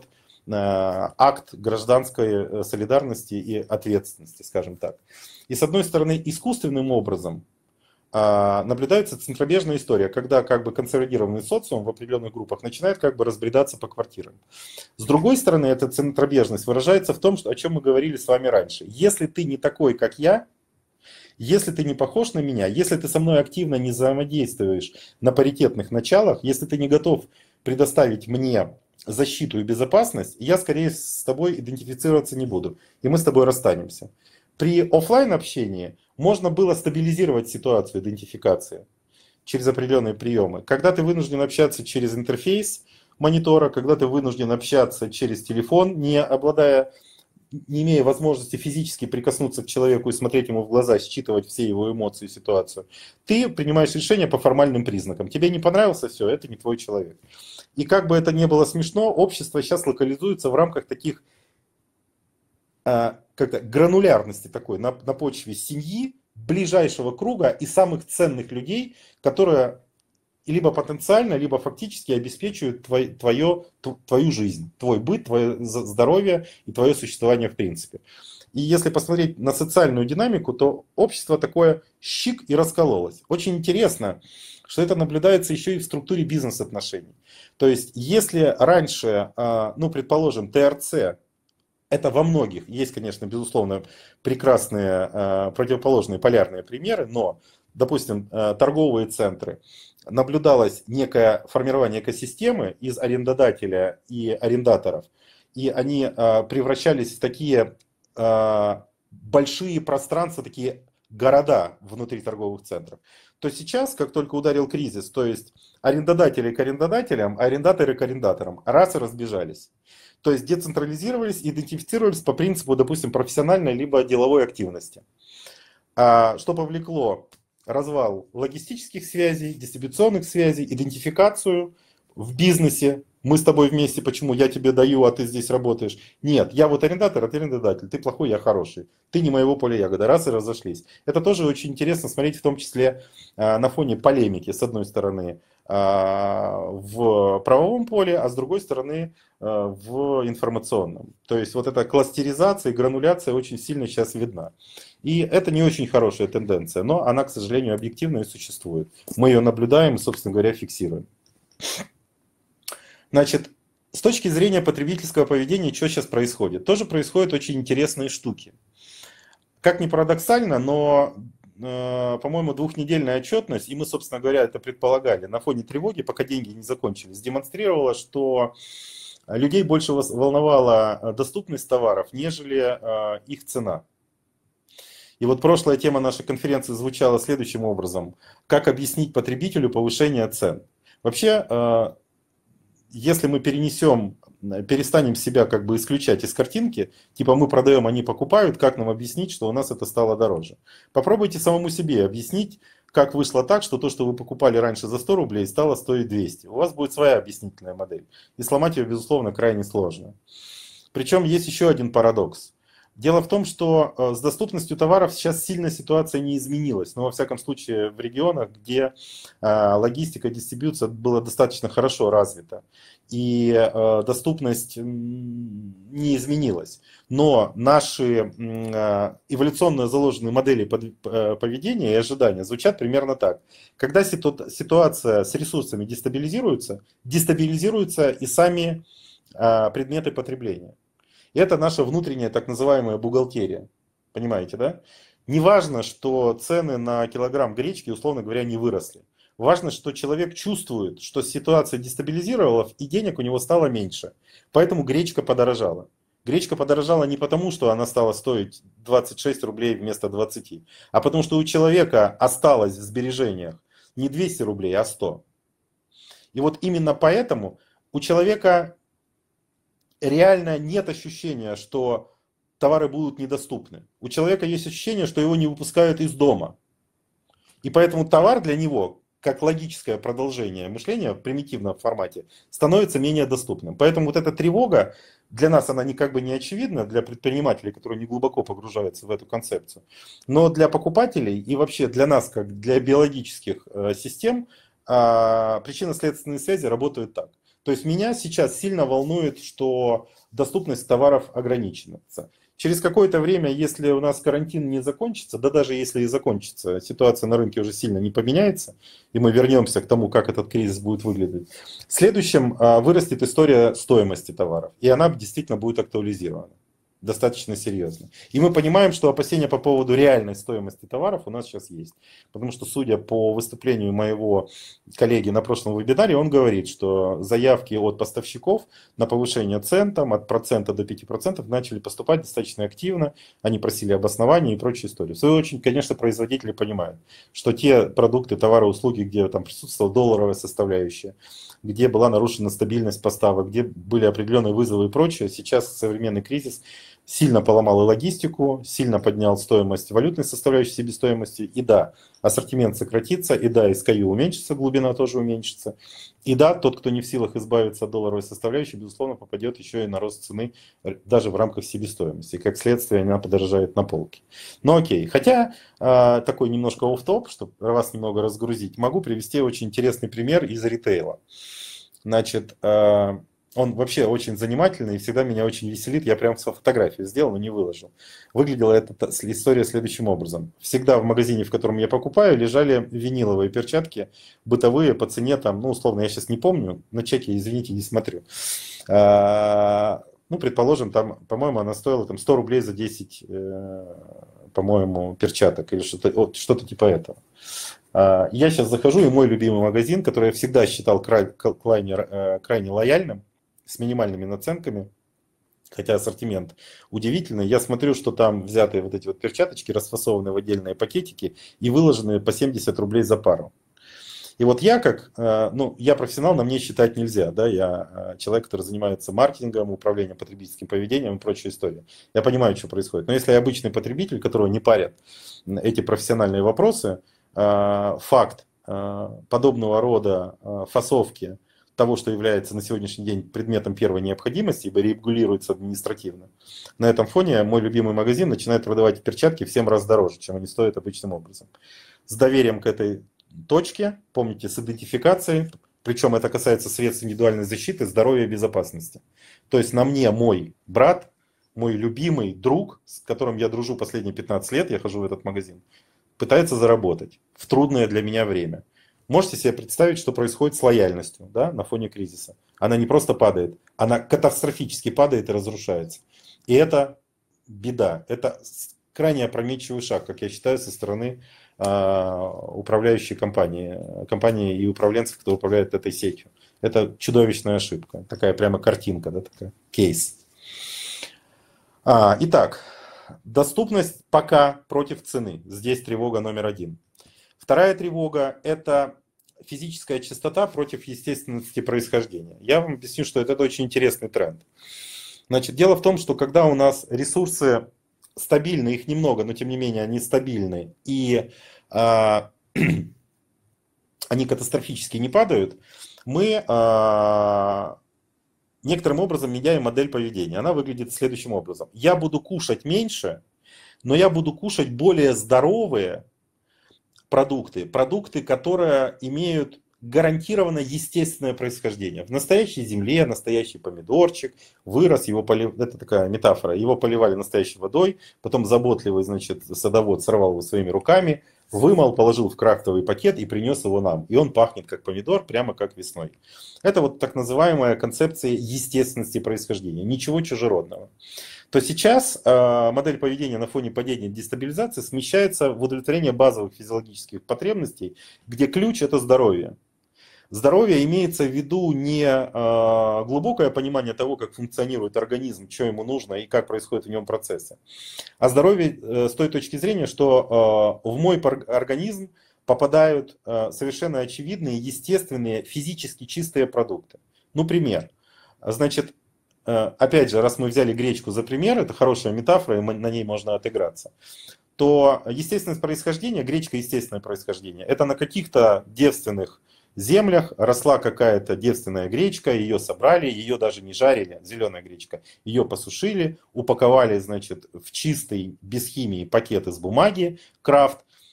акт гражданской солидарности и ответственности, скажем так. И с одной стороны, искусственным образом наблюдается центробежная история, когда как бы консервированный социум в определенных группах начинает как бы разбредаться по квартирам. С другой стороны, эта центробежность выражается в том, что, о чем мы говорили с вами раньше. Если ты не такой, как я, если ты не похож на меня, если ты со мной активно не взаимодействуешь на паритетных началах, если ты не готов предоставить мне защиту и безопасность, я скорее с тобой идентифицироваться не буду, и мы с тобой расстанемся. При офлайн общении можно было стабилизировать ситуацию идентификации через определенные приемы. Когда ты вынужден общаться через интерфейс монитора, когда ты вынужден общаться через телефон, не обладая, не имея возможности физически прикоснуться к человеку и смотреть ему в глаза, считывать все его эмоции и ситуацию, ты принимаешь решение по формальным признакам. Тебе не понравился, все, это не твой человек. И как бы это ни было смешно, общество сейчас локализуется в рамках таких как-то гранулярности такой, на, на почве семьи, ближайшего круга и самых ценных людей, которые либо потенциально, либо фактически обеспечивают твой, твое, твою жизнь, твой быт, твое здоровье и твое существование в принципе. И если посмотреть на социальную динамику, то общество такое щик и раскололось. Очень интересно, что это наблюдается еще и в структуре бизнес-отношений. То есть, если раньше, ну, предположим, ТРЦ, это во многих, есть, конечно, безусловно, прекрасные противоположные полярные примеры, но, допустим, торговые центры, наблюдалось некое формирование экосистемы из арендодателя и арендаторов, и они превращались в такие большие пространства, такие города внутри торговых центров. То сейчас, как только ударил кризис, то есть арендодатели к арендодателям, а арендаторы к арендаторам, раз и разбежались. То есть децентрализировались, идентифицировались по принципу, допустим, профессиональной либо деловой активности. Что повлекло развал логистических связей, дистрибуционных связей, идентификацию в бизнесе. Мы с тобой вместе, почему я тебе даю, а ты здесь работаешь. Нет, я вот арендатор, а ты арендодатель. Ты плохой, я хороший. Ты не моего поля ягода. Раз и разошлись. Это тоже очень интересно смотреть, в том числе на фоне полемики, с одной стороны, в правовом поле, а с другой стороны в информационном. То есть вот эта кластеризация и грануляция очень сильно сейчас видна. И это не очень хорошая тенденция, но она, к сожалению, объективно и существует. Мы ее наблюдаем и, собственно говоря, фиксируем. Значит, с точки зрения потребительского поведения, что сейчас происходит? Тоже происходят очень интересные штуки. Как ни парадоксально, но, э, по-моему, двухнедельная отчетность, и мы, собственно говоря, это предполагали, на фоне тревоги, пока деньги не закончились, демонстрировала, что людей больше волновала доступность товаров, нежели э, их цена. И вот прошлая тема нашей конференции звучала следующим образом. Как объяснить потребителю повышение цен? Вообще, э, если мы перенесем, перестанем себя как бы исключать из картинки, типа мы продаем, они покупают, как нам объяснить, что у нас это стало дороже? Попробуйте самому себе объяснить, как вышло так, что то, что вы покупали раньше за сто рублей, стало стоить двести. У вас будет своя объяснительная модель. И сломать ее, безусловно, крайне сложно. Причем есть еще один парадокс. Дело в том, что с доступностью товаров сейчас сильно ситуация не изменилась, но во всяком случае в регионах, где логистика, дистрибьюция была достаточно хорошо развита, и доступность не изменилась. Но наши эволюционно заложенные модели поведения и ожидания звучат примерно так. Когда ситуация с ресурсами дестабилизируется, дестабилизируются и сами предметы потребления. И это наша внутренняя так называемая бухгалтерия. Понимаете, да? Не важно, что цены на килограмм гречки, условно говоря, не выросли. Важно, что человек чувствует, что ситуация дестабилизировалась и денег у него стало меньше. Поэтому гречка подорожала. Гречка подорожала не потому, что она стала стоить двадцать шесть рублей вместо двадцати, а потому что у человека осталось в сбережениях не двести рублей, а сто. И вот именно поэтому у человека реально нет ощущения, что товары будут недоступны. У человека есть ощущение, что его не выпускают из дома. И поэтому товар для него, как логическое продолжение мышления в примитивном формате, становится менее доступным. Поэтому вот эта тревога, для нас она не как бы не очевидна, для предпринимателей, которые не глубоко погружаются в эту концепцию. Но для покупателей и вообще для нас, как для биологических систем, причинно-следственные связи работают так. То есть меня сейчас сильно волнует, что доступность товаров ограничена. Через какое-то время, если у нас карантин не закончится, да даже если и закончится, ситуация на рынке уже сильно не поменяется, и мы вернемся к тому, как этот кризис будет выглядеть. Следующим вырастет история стоимости товаров, и она действительно будет актуализирована. Достаточно серьезно. И мы понимаем, что опасения по поводу реальной стоимости товаров у нас сейчас есть. Потому что, судя по выступлению моего коллеги на прошлом вебинаре, он говорит, что заявки от поставщиков на повышение цен там, от процента до пяти процентов начали поступать достаточно активно. Они просили обоснования и прочую историю. В свою очередь, конечно, производители понимают, что те продукты, товары, услуги, где там присутствовала долларовая составляющая, где была нарушена стабильность поставок, где были определенные вызовы и прочее, сейчас современный кризис сильно поломал и логистику, сильно поднял стоимость валютной составляющей себестоимости. И да, ассортимент сократится, и да, эс ка ю уменьшится, глубина тоже уменьшится. И да, тот, кто не в силах избавиться от долларовой составляющей, безусловно, попадет еще и на рост цены даже в рамках себестоимости. И как следствие она подорожает на полке. Но окей, хотя такой немножко офф-топ, чтобы вас немного разгрузить, могу привести очень интересный пример из ритейла. Значит, он вообще очень занимательный и всегда меня очень веселит. Я прям фотографию сделал, но не выложил. Выглядела эта история следующим образом. Всегда в магазине, в котором я покупаю, лежали виниловые перчатки бытовые по цене, там, ну, условно, я сейчас не помню, на чеке, извините, не смотрю. А, ну, предположим, там, по-моему, она стоила там, сто рублей за десять, по-моему, перчаток или что-то, вот, что-то типа этого. Я сейчас захожу, и мой любимый магазин, который я всегда считал крайне, крайне лояльным, с минимальными наценками, хотя ассортимент удивительный. Я смотрю, что там взятые вот эти вот перчаточки, расфасованные в отдельные пакетики и выложенные по семьдесят рублей за пару. И вот я как, ну, я профессионал, на мне считать нельзя, да, я человек, который занимается маркетингом, управлением потребительским поведением и прочей историей. Я понимаю, что происходит. Но если я обычный потребитель, которого не парят эти профессиональные вопросы, факт подобного рода фасовки того, что является на сегодняшний день предметом первой необходимости, ибо регулируется административно. На этом фоне мой любимый магазин начинает продавать перчатки в семь раз дороже, чем они стоят обычным образом. С доверием к этой точке, помните, с идентификацией, причем это касается средств индивидуальной защиты, здоровья и безопасности. То есть на мне мой брат, мой любимый друг, с которым я дружу последние пятнадцать лет, я хожу в этот магазин, пытается заработать в трудное для меня время. Можете себе представить, что происходит с лояльностью, да, на фоне кризиса. Она не просто падает, она катастрофически падает и разрушается. И это беда, это крайне опрометчивый шаг, как я считаю, со стороны э, управляющей компании, компании и управленцев, кто управляет этой сетью. Это чудовищная ошибка, такая прямо картинка, да, такая кейс. А, итак, доступность пока против цены. Здесь тревога номер один. Вторая тревога – это физическая чистота против естественности происхождения. Я вам объясню, что это, это очень интересный тренд. Значит, дело в том, что когда у нас ресурсы стабильны, их немного, но тем не менее они стабильны, и э, они катастрофически не падают, мы э, некоторым образом меняем модель поведения. Она выглядит следующим образом. Я буду кушать меньше, но я буду кушать более здоровые продукты, продукты, которые имеют гарантированно естественное происхождение. В настоящей земле настоящий помидорчик вырос, его полив... это такая метафора, его поливали настоящей водой, потом заботливый, значит, садовод сорвал его своими руками, вымыл, положил в крафтовый пакет и принес его нам. И он пахнет как помидор, прямо как весной. Это вот так называемая концепция естественности происхождения, ничего чужеродного. То сейчас э, модель поведения на фоне падения дестабилизации смещается в удовлетворение базовых физиологических потребностей, где ключ – это здоровье. Здоровье имеется в виду не э, глубокое понимание того, как функционирует организм, что ему нужно и как происходят в нем процессы, а здоровье э, с той точки зрения, что э, в мой организм попадают э, совершенно очевидные, естественные, физически чистые продукты. Ну, пример. Значит, опять же, раз мы взяли гречку за пример, это хорошая метафора, и на ней можно отыграться, то естественное происхождение, гречка естественное происхождение, это на каких-то девственных землях росла какая-то девственная гречка, ее собрали, ее даже не жарили, зеленая гречка, ее посушили, упаковали, значит, в чистый, без химии пакет из бумаги, крафт,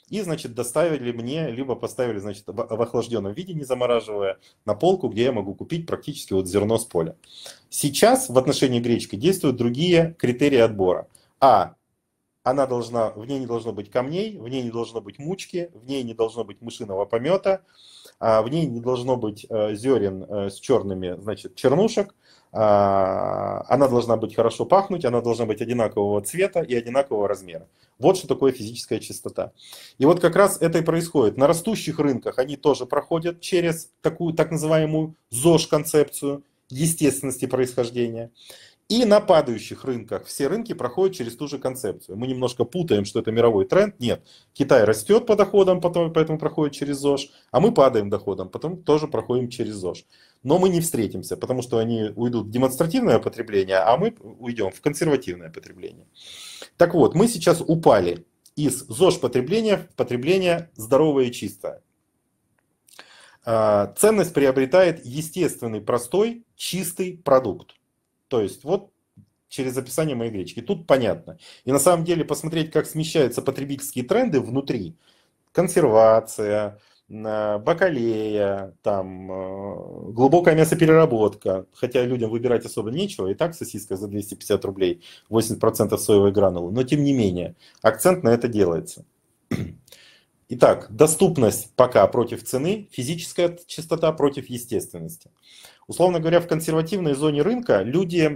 и, значит, доставили мне, либо поставили, значит, в в охлажденном виде, не замораживая, на полку, где я могу купить практически вот зерно с поля. Сейчас в отношении гречки действуют другие критерии отбора. А. Она должна, в ней не должно быть камней, в ней не должно быть мучки, в ней не должно быть мышиного помета, а в ней не должно быть э, зерен э, с черными, значит, чернушек. А, она должна быть хорошо пахнуть, она должна быть одинакового цвета и одинакового размера. Вот что такое физическая чистота. И вот как раз это и происходит. На растущих рынках они тоже проходят через такую так называемую ЗОЖ-концепцию естественности происхождения. И на падающих рынках все рынки проходят через ту же концепцию. Мы немножко путаем, что это мировой тренд. Нет, Китай растет по доходам, потом, поэтому проходит через ЗОЖ, а мы падаем доходом, потом тоже проходим через ЗОЖ. Но мы не встретимся, потому что они уйдут в демонстративное потребление, а мы уйдем в консервативное потребление. Так вот, мы сейчас упали из ЗОЖ потребления в потребление здоровое и чистое. Ценность приобретает естественный, простой, чистый продукт. То есть вот через описание моей гречки. Тут понятно. И на самом деле посмотреть, как смещаются потребительские тренды внутри. Консервация, бакалея, там, глубокая мясопереработка. Хотя людям выбирать особо нечего. И так сосиска за двести пятьдесят рублей, восемьдесят процентов соевой гранулы. Но тем не менее, акцент на это делается. Итак, доступность пока против цены, физическая чистота против естественности. Условно говоря, в консервативной зоне рынка люди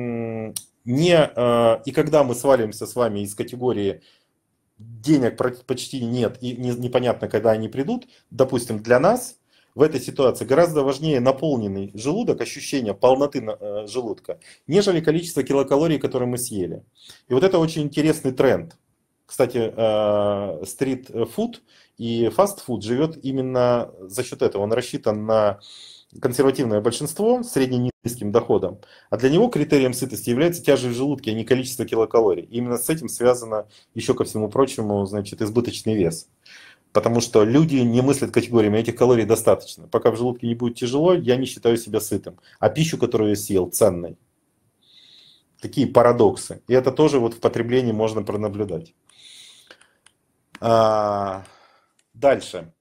не... И когда мы свалимся с вами из категории денег почти нет и непонятно, когда они придут, допустим, для нас в этой ситуации гораздо важнее наполненный желудок, ощущение полноты желудка, нежели количество килокалорий, которые мы съели. И вот это очень интересный тренд. Кстати, стрит-фуд и фаст-фуд живет именно за счет этого. Он рассчитан на консервативное большинство с средне-низким доходом, а для него критерием сытости является тяжесть в желудке, а не количество килокалорий. И именно с этим связано, еще ко всему прочему, значит, избыточный вес. Потому что люди не мыслят категориями, этих калорий достаточно. Пока в желудке не будет тяжело, я не считаю себя сытым. А пищу, которую я съел, ценной. Такие парадоксы. И это тоже вот в потреблении можно пронаблюдать. А, дальше.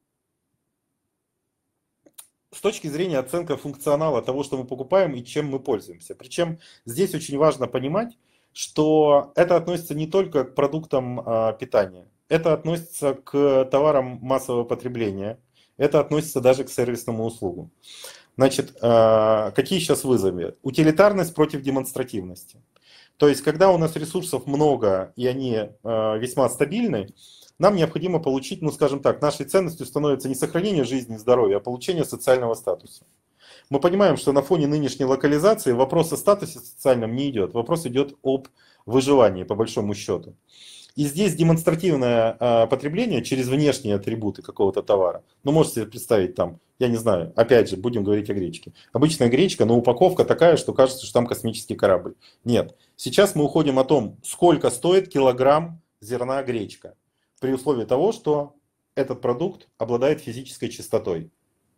С точки зрения оценки функционала того, что мы покупаем и чем мы пользуемся. Причем здесь очень важно понимать, что это относится не только к продуктам а, питания. Это относится к товарам массового потребления. Это относится даже к сервисному услугу. Значит, а, какие сейчас вызовы? Утилитарность против демонстративности. То есть, когда у нас ресурсов много и они а, весьма стабильны, нам необходимо получить, ну скажем так, нашей ценностью становится не сохранение жизни и здоровья, а получение социального статуса. Мы понимаем, что на фоне нынешней локализации вопрос о статусе социальном не идет, вопрос идет об выживании по большому счету. И здесь демонстративное а, потребление через внешние атрибуты какого-то товара. Ну можете себе представить там, я не знаю, опять же, будем говорить о гречке. Обычная гречка, но упаковка такая, что кажется, что там космический корабль. Нет. Сейчас мы уходим о том, сколько стоит килограмм зерна гречка. При условии того, что этот продукт обладает физической чистотой.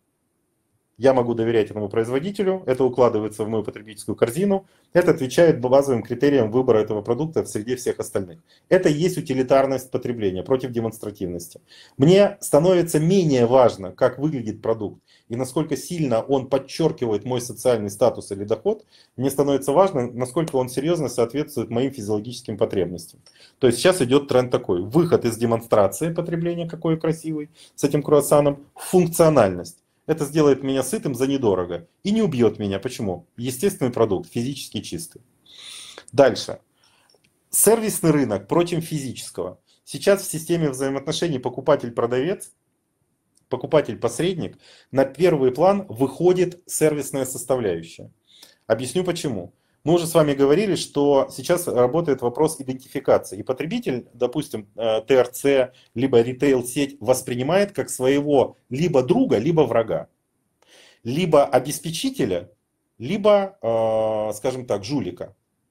Я могу доверять этому производителю, это укладывается в мою потребительскую корзину, это отвечает базовым критериям выбора этого продукта среди всех остальных. Это и есть утилитарность потребления против демонстративности. Мне становится менее важно, как выглядит продукт и насколько сильно он подчеркивает мой социальный статус или доход. Мне становится важно, насколько он серьезно соответствует моим физиологическим потребностям. То есть сейчас идет тренд такой: выход из демонстрации потребления, какой красивый, с этим круассаном, в функциональность. Это сделает меня сытым за недорого и не убьет меня. Почему? Естественный продукт, физически чистый. Дальше. Сервисный рынок против физического. Сейчас в системе взаимоотношений покупатель-продавец, покупатель-посредник, на первый план выходит сервисная составляющая. Объясню почему. Мы уже с вами говорили, что сейчас работает вопрос идентификации. И потребитель, допустим, ТРЦ, либо ритейл-сеть воспринимает как своего либо друга, либо врага. Либо обеспечителя, либо, скажем так, жулика.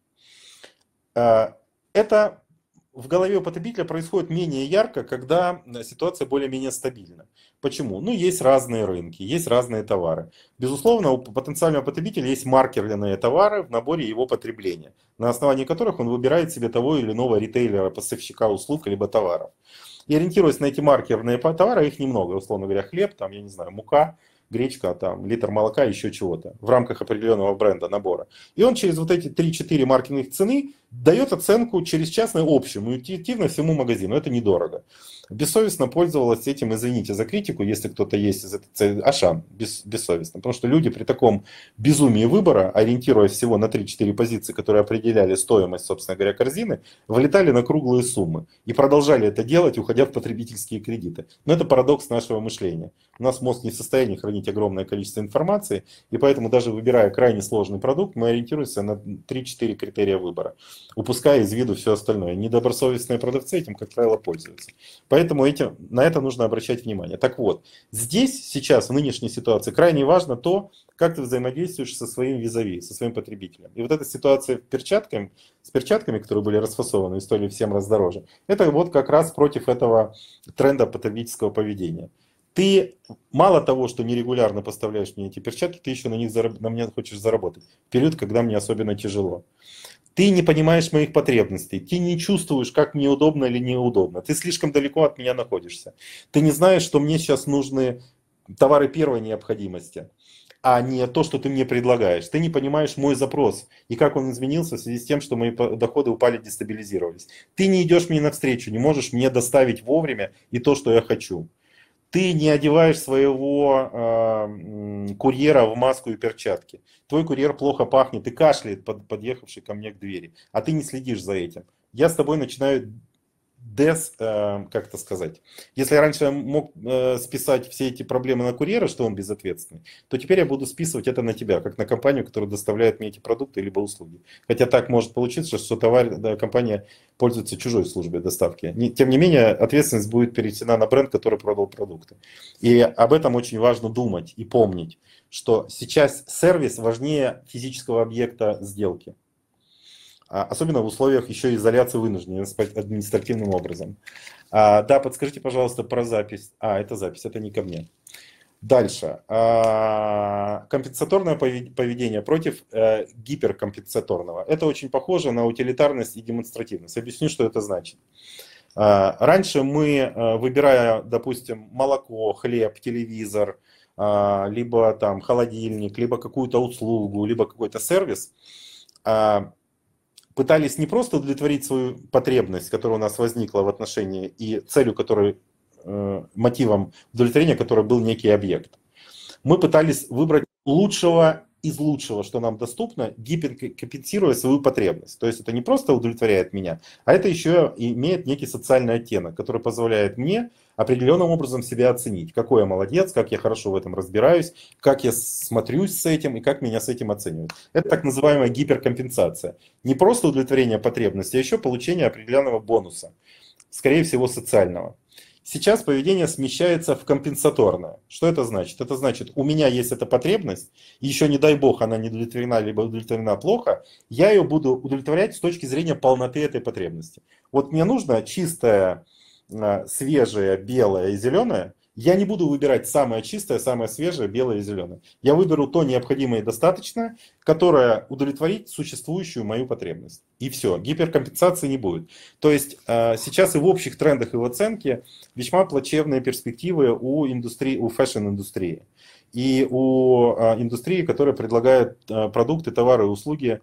Это в голове у потребителя происходит менее ярко, когда ситуация более-менее стабильна. Почему? Ну, есть разные рынки, есть разные товары. Безусловно, у потенциального потребителя есть маркерные товары в наборе его потребления, на основании которых он выбирает себе того или иного ритейлера, поставщика услуг либо товаров. И ориентируясь на эти маркерные товары, их немного, условно говоря, хлеб, там, я не знаю, мука, гречка, там, литр молока, еще чего-то в рамках определенного бренда, набора. И он через вот эти три-четыре маркетинговых цены дает оценку через частное общему, интуитивно всему магазину. Это недорого. Бессовестно пользовалась этим, извините за критику, если кто-то есть из этой Ашан, бес, бессовестно. Потому что люди при таком безумии выбора, ориентируясь всего на три-четыре позиции, которые определяли стоимость, собственно говоря, корзины, вылетали на круглые суммы. И продолжали это делать, уходя в потребительские кредиты. Но это парадокс нашего мышления. У нас мозг не в состоянии хранить огромное количество информации, и поэтому даже выбирая крайне сложный продукт, мы ориентируемся на три-четыре критерия выбора, упуская из виду все остальное. Недобросовестные продавцы этим, как правило, пользуются. Поэтому этим, на это нужно обращать внимание. Так вот, здесь сейчас, в нынешней ситуации, крайне важно то, как ты взаимодействуешь со своим визави, со своим потребителем. И вот эта ситуация перчатками, с перчатками, которые были расфасованы и стоили всем раз дороже, это вот как раз против этого тренда потребительского поведения. Ты мало того, что нерегулярно поставляешь мне эти перчатки, ты еще на них зараб... на меня хочешь заработать. В период, когда мне особенно тяжело. Ты не понимаешь моих потребностей, ты не чувствуешь, как мне удобно или неудобно. Ты слишком далеко от меня находишься. Ты не знаешь, что мне сейчас нужны товары первой необходимости, а не то, что ты мне предлагаешь. Ты не понимаешь мой запрос и как он изменился в связи с тем, что мои доходы упали, дестабилизировались. Ты не идешь мне навстречу, не можешь мне доставить вовремя и то, что я хочу. Ты не одеваешь своего э, курьера в маску и перчатки. Твой курьер плохо пахнет и кашляет, под, подъехавший ко мне к двери. А ты не следишь за этим. Я с тобой начинаю дес, э, как это сказать. Если раньше я мог э, списать все эти проблемы на курьера, что он безответственный, то теперь я буду списывать это на тебя, как на компанию, которая доставляет мне эти продукты либо услуги. Хотя так может получиться, что товар, да, компания пользуется чужой службой доставки. Не, тем не менее, ответственность будет перенесена на бренд, который продал продукты. И об этом очень важно думать и помнить, что сейчас сервис важнее физического объекта сделки. Особенно в условиях еще изоляции вынужденной административным образом. А, да, подскажите, пожалуйста, про запись. А, это запись, это не ко мне. Дальше. А, компенсаторное поведение против э, гиперкомпенсаторного. Это очень похоже на утилитарность и демонстративность. Объясню, что это значит. А, раньше мы, выбирая, допустим, молоко, хлеб, телевизор, а, либо там холодильник, либо какую-то услугу, либо какой-то сервис, а, пытались не просто удовлетворить свою потребность, которая у нас возникла в отношении, и целью которой, э, мотивом удовлетворения, который был некий объект. Мы пытались выбрать лучшего из лучшего, что нам доступно, гиперкомпенсируя свою потребность. То есть это не просто удовлетворяет меня, а это еще имеет некий социальный оттенок, который позволяет мне определенным образом себя оценить. Какой я молодец, как я хорошо в этом разбираюсь, как я смотрюсь с этим и как меня с этим оценивают. Это так называемая гиперкомпенсация. Не просто удовлетворение потребности, а еще получение определенного бонуса, скорее всего социального. Сейчас поведение смещается в компенсаторное. Что это значит? Это значит, у меня есть эта потребность, и еще не дай бог она не удовлетворена, либо удовлетворена плохо, я ее буду удовлетворять с точки зрения полноты этой потребности. Вот мне нужно чистое, свежее, белое и зеленое, я не буду выбирать самое чистое, самое свежее, белое и зеленое. Я выберу то необходимое и достаточное, которое удовлетворит существующую мою потребность. И все, гиперкомпенсации не будет. То есть сейчас и в общих трендах, и в оценке весьма плачевные перспективы у, индустрии, у фэшн-индустрии. И у индустрии, которая предлагает продукты, товары и услуги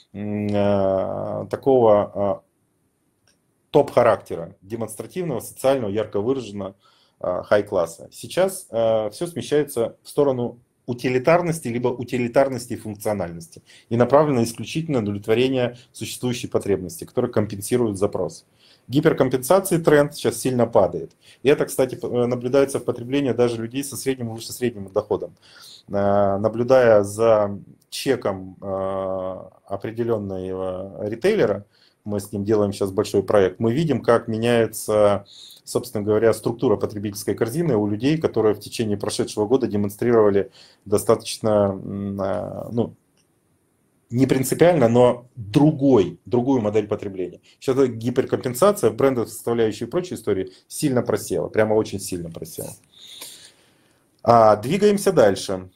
такого топ-характера, демонстративного, социального, ярко выраженного, хай-класса. Сейчас э, все смещается в сторону утилитарности, либо утилитарности и функциональности. И направлено исключительно на удовлетворение существующей потребности, которая компенсирует запрос. Гиперкомпенсации тренд сейчас сильно падает. И это, кстати, наблюдается в потреблении даже людей со средним и выше средним доходом. Э, наблюдая за чеком э, определенного ритейлера, мы с ним делаем сейчас большой проект, мы видим, как меняется, собственно говоря, структура потребительской корзины у людей, которые в течение прошедшего года демонстрировали достаточно, ну, не принципиально, но другой, другую модель потребления. Сейчас эта гиперкомпенсация в брендовой составляющей и прочей истории сильно просела, прямо очень сильно просела. А, двигаемся дальше.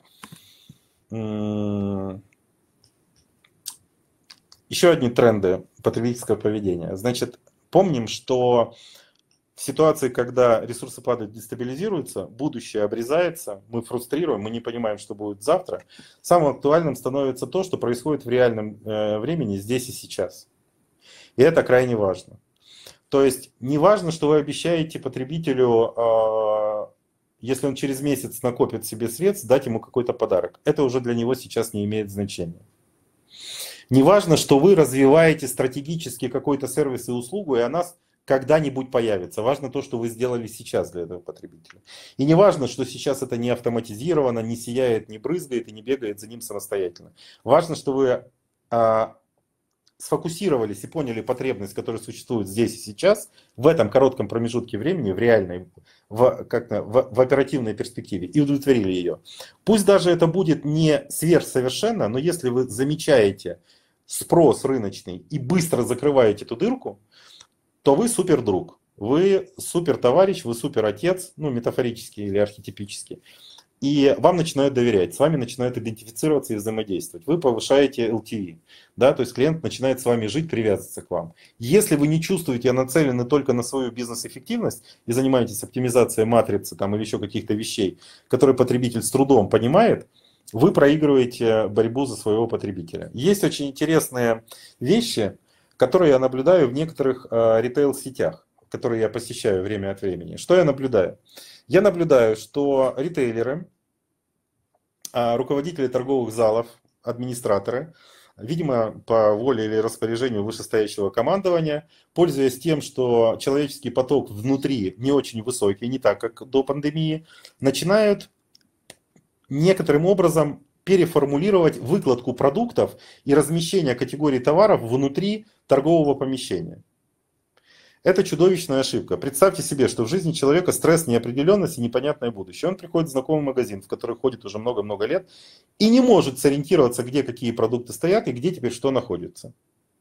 Еще одни тренды потребительского поведения. Значит, помним, что В ситуации, когда ресурсы падают, дестабилизируются, будущее обрезается, мы фрустрируем, мы не понимаем, что будет завтра, самым актуальным становится то, что происходит в реальном э, времени здесь и сейчас. И это крайне важно. То есть не важно, что вы обещаете потребителю, э, если он через месяц накопит себе средств, дать ему какой-то подарок. Это уже для него сейчас не имеет значения. Не важно, что вы развиваете стратегически какой-то сервис и услугу, и она когда-нибудь появится. Важно то, что вы сделали сейчас для этого потребителя. И не важно, что сейчас это не автоматизировано, не сияет, не брызгает и не бегает за ним самостоятельно. Важно, что вы а, сфокусировались и поняли потребность, которая существует здесь и сейчас, в этом коротком промежутке времени, в реальной, в, как в, в оперативной перспективе, и удовлетворили ее. Пусть даже это будет не сверхсовершенно, но если вы замечаете спрос рыночный и быстро закрываете эту дырку, то вы супер друг, вы супер товарищ, вы супер отец, ну метафорически или архетипически. И вам начинают доверять, с вами начинают идентифицироваться и взаимодействовать. Вы повышаете эл ти ви, да, то есть клиент начинает с вами жить, привязываться к вам. Если вы не чувствуете, а нацелены только на свою бизнес-эффективность и занимаетесь оптимизацией матрицы там, или еще каких-то вещей, которые потребитель с трудом понимает, вы проигрываете борьбу за своего потребителя. Есть очень интересные вещи, которые я наблюдаю в некоторых э, ритейл-сетях, которые я посещаю время от времени. Что я наблюдаю? Я наблюдаю, что ритейлеры, руководители торговых залов, администраторы, видимо, по воле или распоряжению вышестоящего командования, пользуясь тем, что человеческий поток внутри не очень высокий, не так, как до пандемии, начинают некоторым образом переформулировать выкладку продуктов и размещение категорий товаров внутри торгового помещения. Это чудовищная ошибка. Представьте себе, что в жизни человека стресс, неопределенность и непонятное будущее. Он приходит в знакомый магазин, в который ходит уже много-много лет, и не может сориентироваться, где какие продукты стоят и где теперь что находится.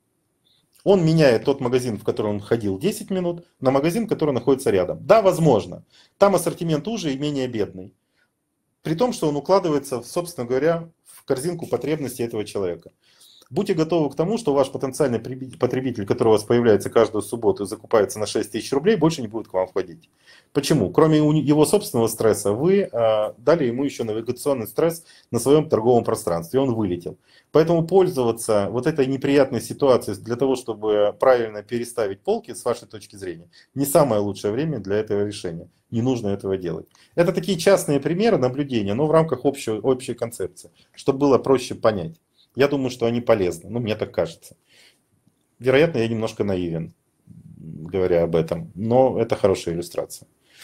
Он меняет тот магазин, в который он ходил десять минут, на магазин, который находится рядом. Да, возможно. Там ассортимент уже и менее бедный. При том, что он укладывается, собственно говоря, в корзинку потребностей этого человека. Будьте готовы к тому, что ваш потенциальный потребитель, который у вас появляется каждую субботу и закупается на шесть тысяч рублей, больше не будет к вам входить. Почему? Кроме его собственного стресса, вы э, дали ему еще навигационный стресс на своем торговом пространстве, и он вылетел. Поэтому пользоваться вот этой неприятной ситуацией для того, чтобы правильно переставить полки, с вашей точки зрения, не самое лучшее время для этого решения. Не нужно этого делать. Это такие частные примеры наблюдения, но в рамках общей, общей концепции, чтобы было проще понять. Я думаю, что они полезны. Ну, мне так кажется. Вероятно, я немножко наивен, говоря об этом. Но это хорошая иллюстрация.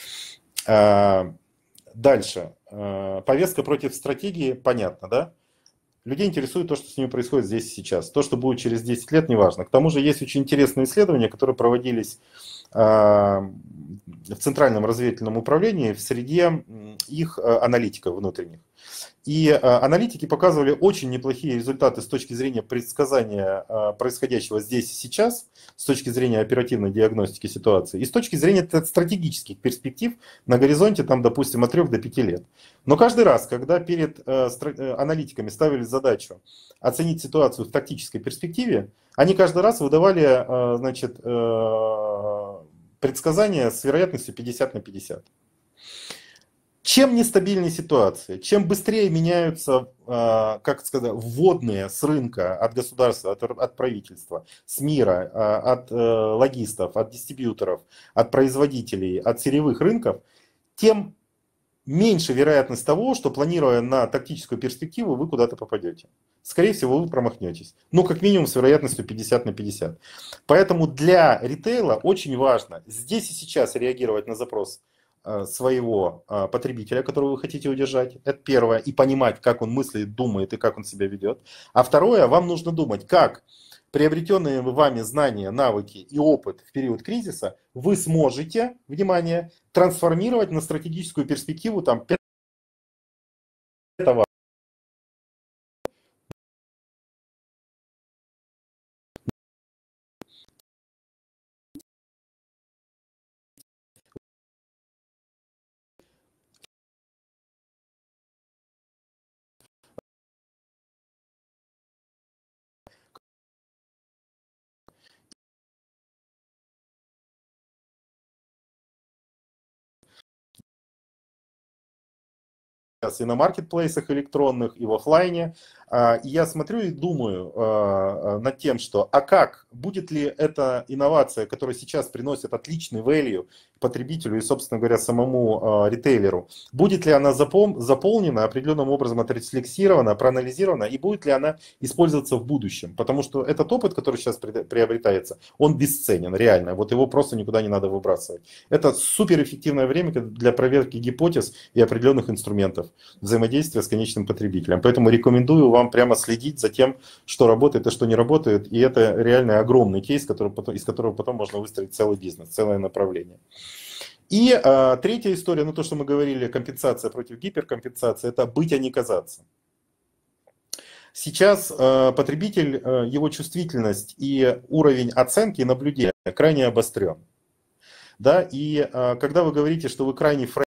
Дальше. Повестка против стратегии, понятно, да? Людей интересует то, что с ними происходит здесь и сейчас. То, что будет через десять лет, неважно. К тому же есть очень интересные исследования, которые проводились в Центральном разведывательном управлении в среде их аналитиков внутренних. И аналитики показывали очень неплохие результаты с точки зрения предсказания происходящего здесь и сейчас, с точки зрения оперативной диагностики ситуации, и с точки зрения стратегических перспектив на горизонте, там, допустим, от трёх до пяти лет. Но каждый раз, когда перед аналитиками ставили задачу оценить ситуацию в тактической перспективе, они каждый раз выдавали, значит, предсказания с вероятностью пятьдесят на пятьдесят. Чем нестабильнее ситуация, чем быстрее меняются, как сказать, вводные с рынка, от государства, от, от правительства, с мира, от логистов, от дистрибьюторов, от производителей, от сырьевых рынков, тем меньше вероятность того, что, планируя на тактическую перспективу, вы куда-то попадете. Скорее всего, вы промахнетесь. Ну, как минимум, с вероятностью пятьдесят на пятьдесят. Поэтому для ритейла очень важно здесь и сейчас реагировать на запрос своего потребителя, которого вы хотите удержать. Это первое. И понимать, как он мыслит, думает и как он себя ведет. А второе, вам нужно думать, как приобретенные вами знания, навыки и опыт в период кризиса вы сможете, внимание, трансформировать на стратегическую перспективу там, пять и на маркетплейсах электронных, и в офлайне. И я смотрю и думаю над тем, что а как, будет ли эта инновация, которая сейчас приносит отличный value потребителю и, собственно говоря, самому ритейлеру, будет ли она запом- заполнена, определенным образом отрефлексирована, проанализирована, и будет ли она использоваться в будущем? Потому что этот опыт, который сейчас приобретается, он бесценен, реально. Вот его просто никуда не надо выбрасывать. Это суперэффективное время для проверки гипотез и определенных инструментов взаимодействия с конечным потребителем. Поэтому рекомендую вам прямо следить за тем, что работает и что не работает. И это реально огромный кейс, который потом, из которого потом можно выстроить целый бизнес, целое направление. И а, третья история, ну то, что мы говорили, компенсация против гиперкомпенсации, это быть, а не казаться. Сейчас э, потребитель, э, его чувствительность и уровень оценки и наблюдения крайне обострен. Да? И э, когда вы говорите, что вы крайне фрейм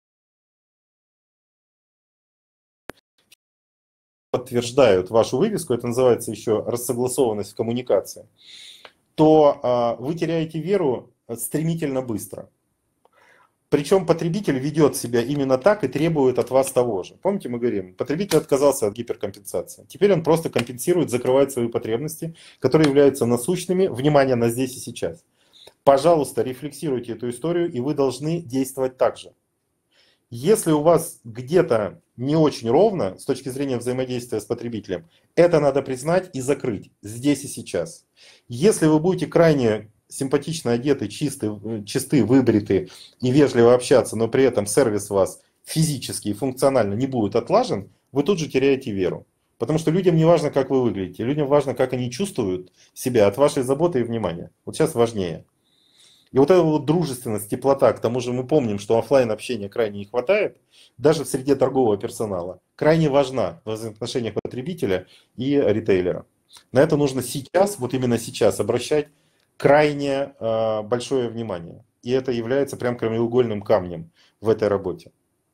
подтверждают вашу вывеску, это называется еще рассогласованность в коммуникации, то э, вы теряете веру стремительно быстро. Причем потребитель ведет себя именно так и требует от вас того же. Помните, мы говорим, потребитель отказался от гиперкомпенсации. Теперь он просто компенсирует, закрывает свои потребности, которые являются насущными. Внимание на здесь и сейчас. Пожалуйста, рефлексируйте эту историю, и вы должны действовать так же. Если у вас где-то не очень ровно с точки зрения взаимодействия с потребителем, это надо признать и закрыть здесь и сейчас. Если вы будете крайне симпатично одеты, чисты, чисты, выбриты и вежливо общаться, но при этом сервис у вас физически и функционально не будет отлажен, вы тут же теряете веру. Потому что людям не важно, как вы выглядите, людям важно, как они чувствуют себя от вашей заботы и внимания. Вот сейчас важнее. И вот эта вот дружественность, теплота, к тому же мы помним, что офлайн общения крайне не хватает, даже в среде торгового персонала, крайне важна в взаимоотношениях потребителя и ритейлера. На это нужно сейчас, вот именно сейчас, обращать крайне э, большое внимание. И это является прям краеугольным камнем в этой работе.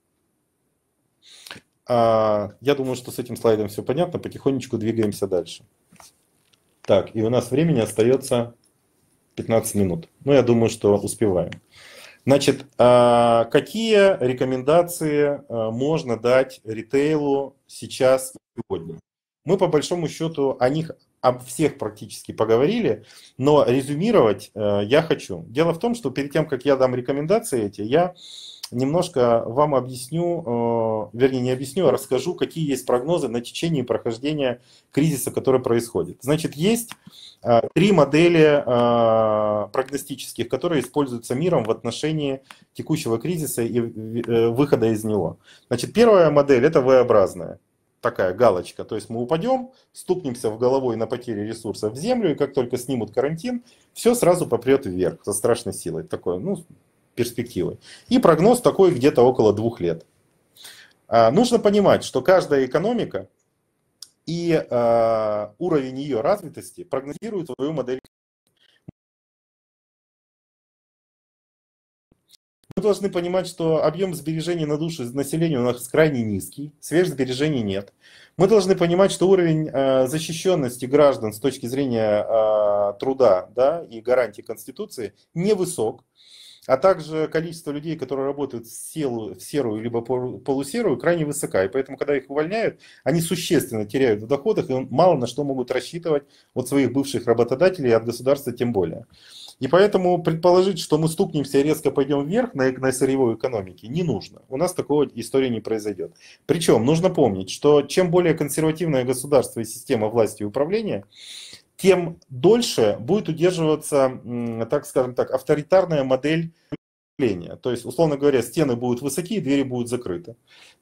А, я думаю, что с этим слайдом все понятно, потихонечку двигаемся дальше. Так, и у нас времени остается пятнадцать минут. Ну, я думаю, что успеваем. Значит, а, какие рекомендации а, можно дать ритейлу сейчас и сегодня? Мы по большому счету о них, об всех практически поговорили, но резюмировать а, я хочу. Дело в том, что перед тем, как я дам рекомендации эти, я немножко вам объясню, вернее не объясню, а расскажу, какие есть прогнозы на течение прохождения кризиса, который происходит. Значит, есть три модели прогностических, которые используются миром в отношении текущего кризиса и выхода из него. Значит, первая модель это V-образная. Такая галочка, то есть мы упадем, стукнемся в головой на потере ресурсов в землю, и как только снимут карантин, все сразу попрет вверх со страшной силой. Такое, ну, перспективы. И прогноз такой где-то около двух лет. А, нужно понимать, что каждая экономика и а, уровень ее развитости прогнозирует свою модель. Мы должны понимать, что объем сбережений на душу населения у нас крайне низкий, сверхсбережений нет. Мы должны понимать, что уровень а, защищенности граждан с точки зрения а, труда, да, и гарантий Конституции невысок. А также количество людей, которые работают в, селу, в серую либо полусерую, крайне высока. И поэтому, когда их увольняют, они существенно теряют в доходах и мало на что могут рассчитывать от своих бывших работодателей, и от государства тем более. И поэтому предположить, что мы стукнемся и резко пойдем вверх на, на сырьевой экономике, не нужно. У нас такого истории не произойдет. Причем нужно помнить, что чем более консервативное государство и система власти и управления, тем дольше будет удерживаться, так скажем так, авторитарная модель управления. То есть, условно говоря, стены будут высокие, двери будут закрыты.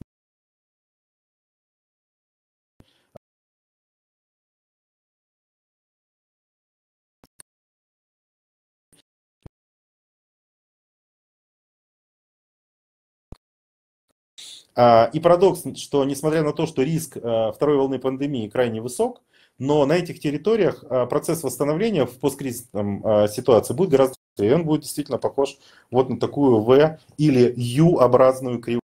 И парадокс, что несмотря на то, что риск второй волны пандемии крайне высок, но на этих территориях процесс восстановления в посткризисном ситуации будет гораздо быстрее. Он будет действительно похож вот на такую V или U-образную кривую.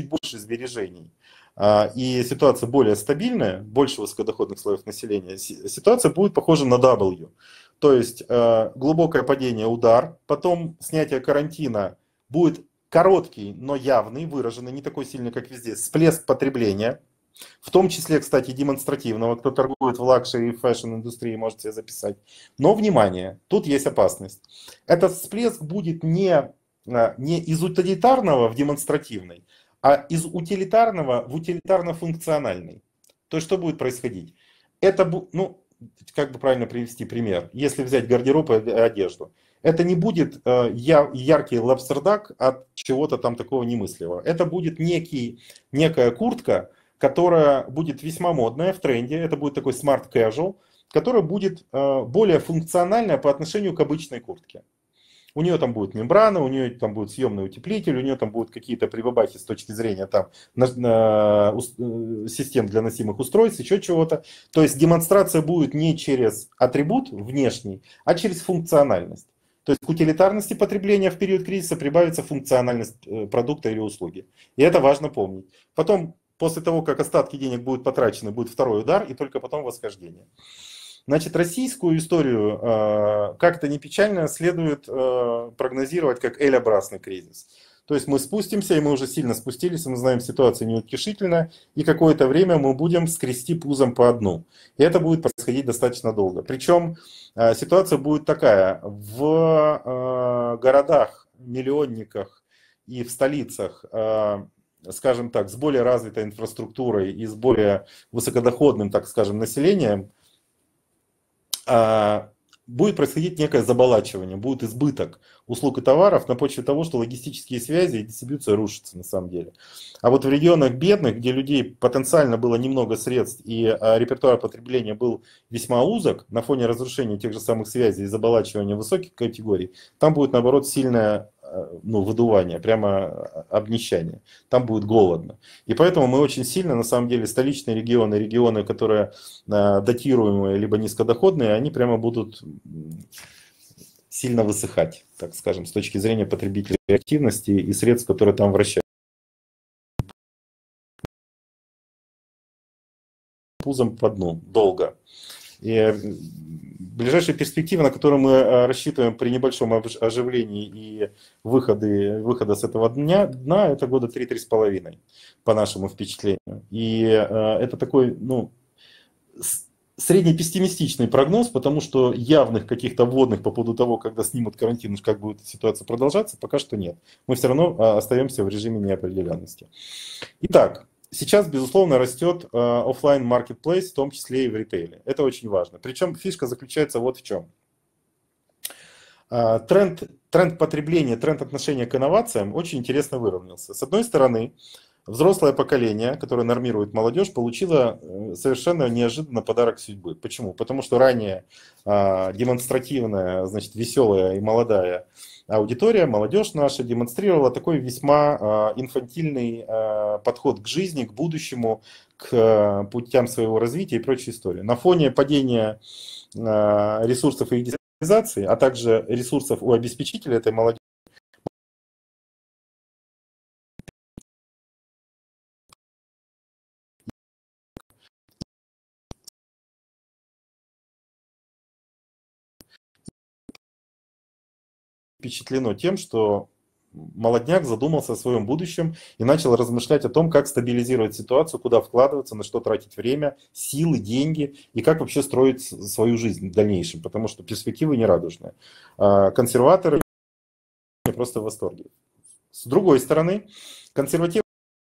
больше сбережений, и ситуация более стабильная, больше высокодоходных слоев населения, ситуация будет похожа на W. То есть глубокое падение, удар, потом снятие карантина, будет короткий, но явный, выраженный, не такой сильный, как везде, всплеск потребления, в том числе, кстати, демонстративного, кто торгует в лакшери и фэшн-индустрии, может себе записать. Но, внимание, тут есть опасность. Этот всплеск будет не, не из утилитарного в демонстративный, а из утилитарного в утилитарно-функциональный. То есть, что будет происходить? Это, ну, как бы правильно привести пример, если взять гардероб и одежду. Это не будет э, яркий лапстердак от чего-то там такого немыслимого. Это будет некий, некая куртка, которая будет весьма модная, в тренде. Это будет такой smart casual, которая будет э, более функциональная по отношению к обычной куртке. У нее там будет мембрана, у нее там будет съемный утеплитель, у нее там будут какие-то прибабахи с точки зрения там, на, на, на, систем для носимых устройств, еще чего-то. То есть демонстрация будет не через атрибут внешний, а через функциональность. То есть к утилитарности потребления в период кризиса прибавится функциональность продукта или услуги. И это важно помнить. Потом, после того, как остатки денег будут потрачены, будет второй удар и только потом восхождение. Значит, российскую историю, как-то не печально, следует прогнозировать как L-образный кризис. То есть мы спустимся, и мы уже сильно спустились, и мы знаем, ситуация неутешительная, и какое-то время мы будем скрести пузом по дну. И это будет происходить достаточно долго. Причем ситуация будет такая: в городах, миллионниках и в столицах, скажем так, с более развитой инфраструктурой и с более высокодоходным, так скажем, населением, будет происходить некое заболачивание, будет избыток услуг и товаров на почве того, что логистические связи и дистрибьюция рушатся на самом деле. А вот в регионах бедных, где людей потенциально было немного средств и репертуар потребления был весьма узок, на фоне разрушения тех же самых связей и заболачивания высоких категорий, там будет наоборот сильное, ну, выдувание, прямо обнищание. Там будет голодно. И поэтому мы очень сильно, на самом деле, столичные регионы, регионы, которые датируемые либо низкодоходные, они прямо будут сильно высыхать, так скажем, с точки зрения потребительской активности и средств, которые там вращаются. Пузом по дну, долго. И ближайшие перспективы, на которые мы рассчитываем при небольшом оживлении и выходы, выхода с этого дня, дна, это года три-три с половиной, по нашему впечатлению. И это такой, ну, среднепессимистичный прогноз, потому что явных каких-то вводных по поводу того, когда снимут карантин, как будет ситуация продолжаться, пока что нет. Мы все равно остаемся в режиме неопределенности. Итак, сейчас, безусловно, растет офлайн маркетплейс, в том числе и в ритейле. Это очень важно. Причем фишка заключается вот в чем. Тренд, тренд потребления, тренд отношения к инновациям очень интересно выровнялся. С одной стороны, взрослое поколение, которое нормирует молодежь, получило совершенно неожиданно подарок судьбы. Почему? Потому что ранее демонстративная, значит, веселая и молодая аудитория, молодежь наша, демонстрировала такой весьма инфантильный подход к жизни, к будущему, к путям своего развития и прочей истории. На фоне падения ресурсов и digitalizaции, а также ресурсов у обеспечителя этой молодежи, впечатлено тем, что молодняк задумался о своем будущем и начал размышлять о том, как стабилизировать ситуацию, куда вкладываться, на что тратить время, силы, деньги и как вообще строить свою жизнь в дальнейшем, потому что перспективы нерадужные. Консерваторы просто в восторге. С другой стороны, консервативные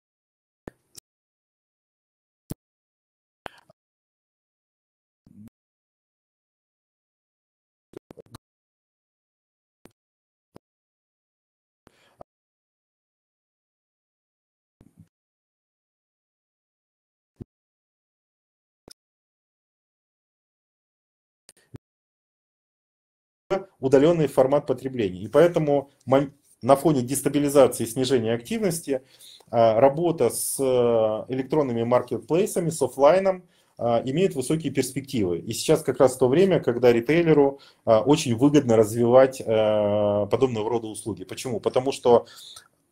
удаленный формат потребления. И поэтому на фоне дестабилизации и снижения активности работа с электронными маркетплейсами, с офлайном имеет высокие перспективы. И сейчас как раз то время, когда ритейлеру очень выгодно развивать подобного рода услуги. Почему? Потому что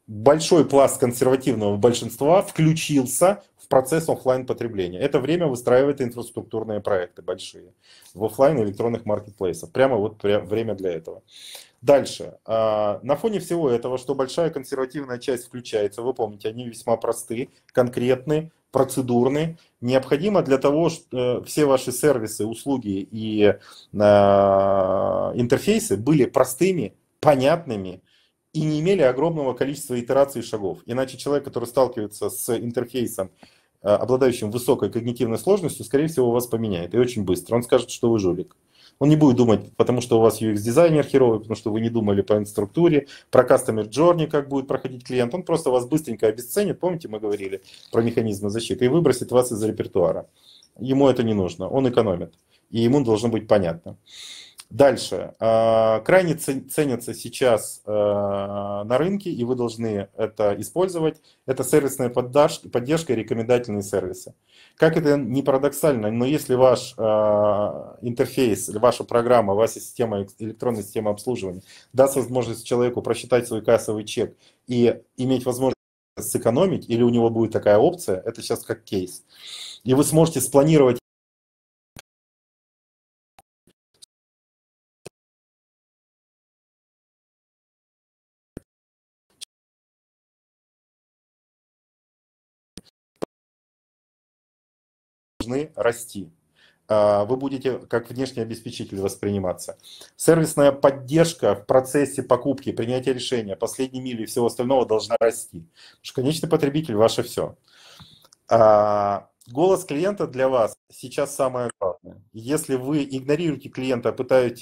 большой пласт консервативного большинства включился в процесс офлайн потребления. Это время выстраивает инфраструктурные проекты большие в офлайн электронных маркетплейсах. Прямо вот время для этого. Дальше. На фоне всего этого, что большая консервативная часть включается, вы помните, они весьма просты, конкретны, процедурны. Необходимо для того, чтобы все ваши сервисы, услуги и интерфейсы были простыми, понятными и не имели огромного количества итераций и шагов. Иначе человек, который сталкивается с интерфейсом, обладающим высокой когнитивной сложностью, скорее всего, вас поменяет. И очень быстро. Он скажет, что вы жулик. Он не будет думать, потому что у вас ю экс-дизайнер херовый, потому что вы не думали по инструктуре, про Customer Journey, как будет проходить клиент. Он просто вас быстренько обесценит, помните, мы говорили про механизмы защиты, и выбросит вас из репертуара. Ему это не нужно, он экономит, и ему должно быть понятно. Дальше. Крайне ценятся сейчас на рынке, и вы должны это использовать. Это сервисная поддержка, поддержка и рекомендательные сервисы. Как это ни парадоксально, но если ваш интерфейс, ваша программа, ваша система, электронная система обслуживания даст возможность человеку просчитать свой кассовый чек и иметь возможность сэкономить, или у него будет такая опция, это сейчас как кейс, и вы сможете спланировать расти. Вы будете как внешний обеспечитель восприниматься. Сервисная поддержка в процессе покупки, принятия решения, последней мили и всего остального должна расти. Потому что конечный потребитель – ваше все. Голос клиента для вас сейчас самое главное. Если вы игнорируете клиента, пытаетесь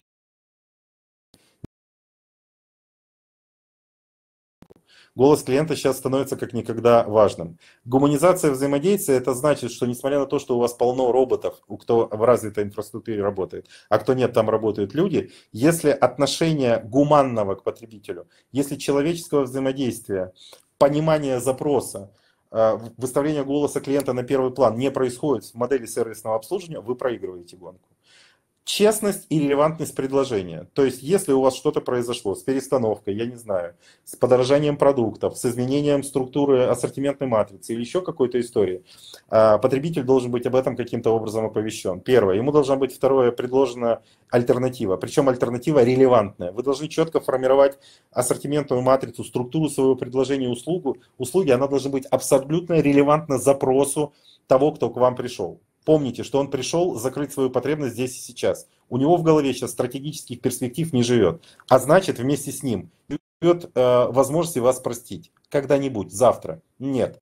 голос клиента сейчас становится как никогда важным. Гуманизация взаимодействия – это значит, что несмотря на то, что у вас полно роботов, у кто в развитой инфраструктуре работает, а кто нет, там работают люди, если отношение гуманного к потребителю, если человеческого взаимодействия, понимание запроса, выставление голоса клиента на первый план не происходит в модели сервисного обслуживания, вы проигрываете гонку. Честность и релевантность предложения. То есть, если у вас что-то произошло с перестановкой, я не знаю, с подорожанием продуктов, с изменением структуры ассортиментной матрицы или еще какой-то истории, потребитель должен быть об этом каким-то образом оповещен. Первое. Ему должна быть, второе, предложена альтернатива. Причем альтернатива релевантная. Вы должны четко формировать ассортиментную матрицу, структуру своего предложения услугу, услуги. Она должна быть абсолютно релевантна запросу того, кто к вам пришел. Помните, что он пришел закрыть свою потребность здесь и сейчас. У него в голове сейчас стратегических перспектив не живет. А значит, вместе с ним живет э, возможность вас простить. Когда-нибудь, завтра. Нет.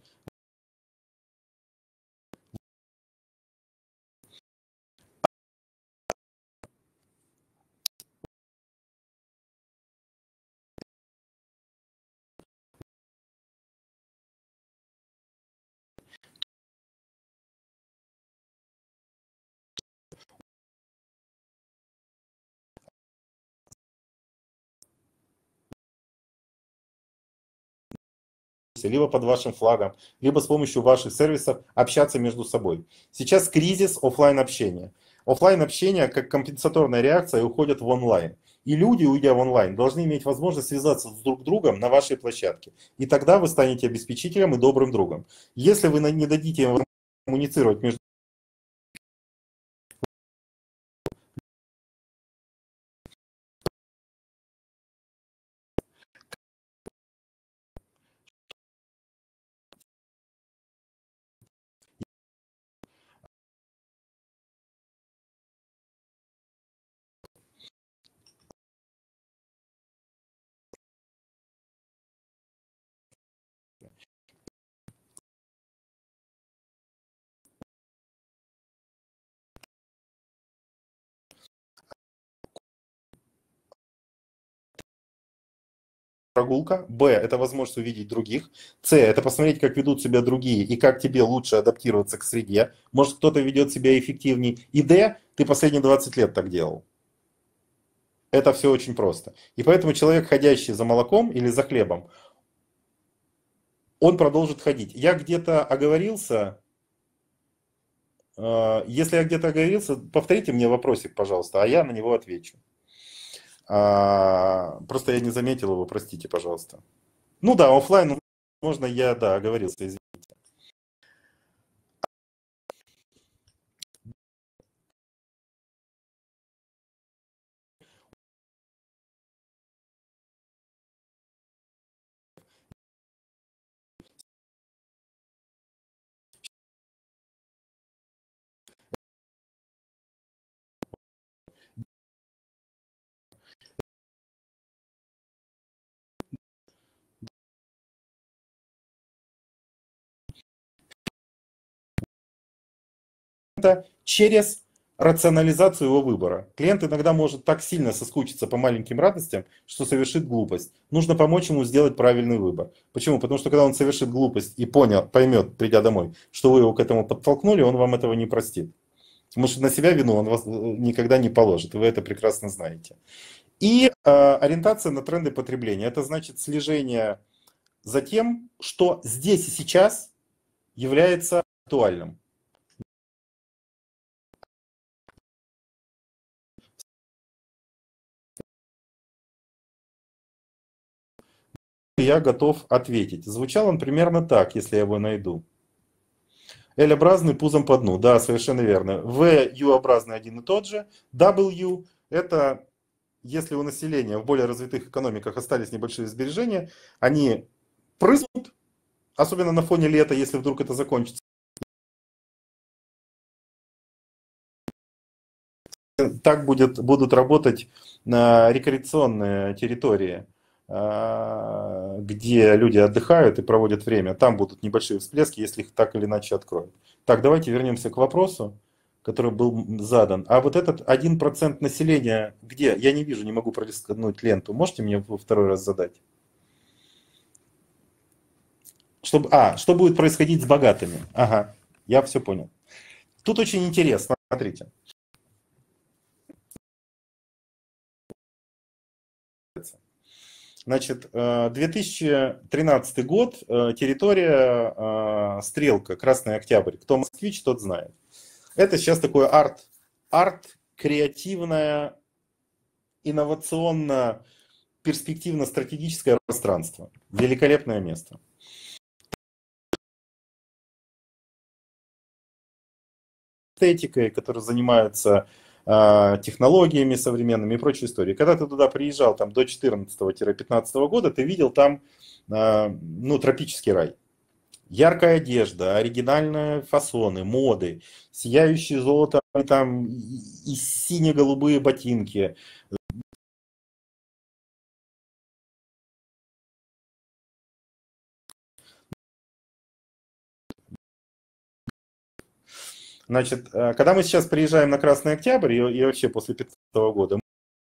Либо под вашим флагом, либо с помощью ваших сервисов общаться между собой. Сейчас кризис офлайн общения. Офлайн общение как компенсаторная реакция уходит в онлайн. И люди, уйдя в онлайн, должны иметь возможность связаться с друг другом на вашей площадке. И тогда вы станете обеспечителем и добрым другом. Если вы не дадите им коммуницировать между прогулка, Б – это возможность увидеть других, С – это посмотреть, как ведут себя другие и как тебе лучше адаптироваться к среде. Может, кто-то ведет себя эффективнее. И Д – ты последние двадцать лет так делал. Это все очень просто. И поэтому человек, ходящий за молоком или за хлебом, он продолжит ходить. Я где-то оговорился. Если я где-то оговорился, повторите мне вопросик, пожалуйста, а я на него отвечу. Просто я не заметил его, простите, пожалуйста. Ну да, оффлайн, можно, я, да, оговорился, извините. Через рационализацию его выбора. Клиент иногда может так сильно соскучиться по маленьким радостям, что совершит глупость. Нужно помочь ему сделать правильный выбор. Почему? Потому что когда он совершит глупость и понял, поймет, придя домой, что вы его к этому подтолкнули, он вам этого не простит. Потому что на себя вину он вас никогда не положит, и вы это прекрасно знаете. И э, ориентация на тренды потребления. Это значит слежение за тем, что здесь и сейчас является актуальным. Я готов ответить. Звучал он примерно так, если я его найду. L-образный пузом по дну. Да, совершенно верно. V, U-образный один и тот же. W – это если у населения в более развитых экономиках остались небольшие сбережения, они прыснут, особенно на фоне лета, если вдруг это закончится. Так будет, будут работать на рекреационные территории, где люди отдыхают и проводят время. Там будут небольшие всплески, если их так или иначе откроют. Так, давайте вернемся к вопросу, который был задан. А вот этот один процент населения, где? Я не вижу, не могу пролистнуть ленту. Можете мне второй раз задать? Чтобы, а, что будет происходить с богатыми? Ага, я все понял. Тут очень интересно, смотрите. Значит, две тысячи тринадцатый год, территория Стрелка, Красный Октябрь. Кто москвич, тот знает. Это сейчас такое арт, арт, креативное, инновационно, перспективно-стратегическое пространство. Великолепное место. Эстетикой, которые занимаются технологиями современными и прочей историей. Когда ты туда приезжал там, до четырнадцатого-пятнадцатого года, ты видел там ну, тропический рай. Яркая одежда, оригинальные фасоны, моды, сияющие золотом там, и сине-голубые ботинки. Значит, когда мы сейчас приезжаем на Красный Октябрь и, и вообще после пятнадцатого года,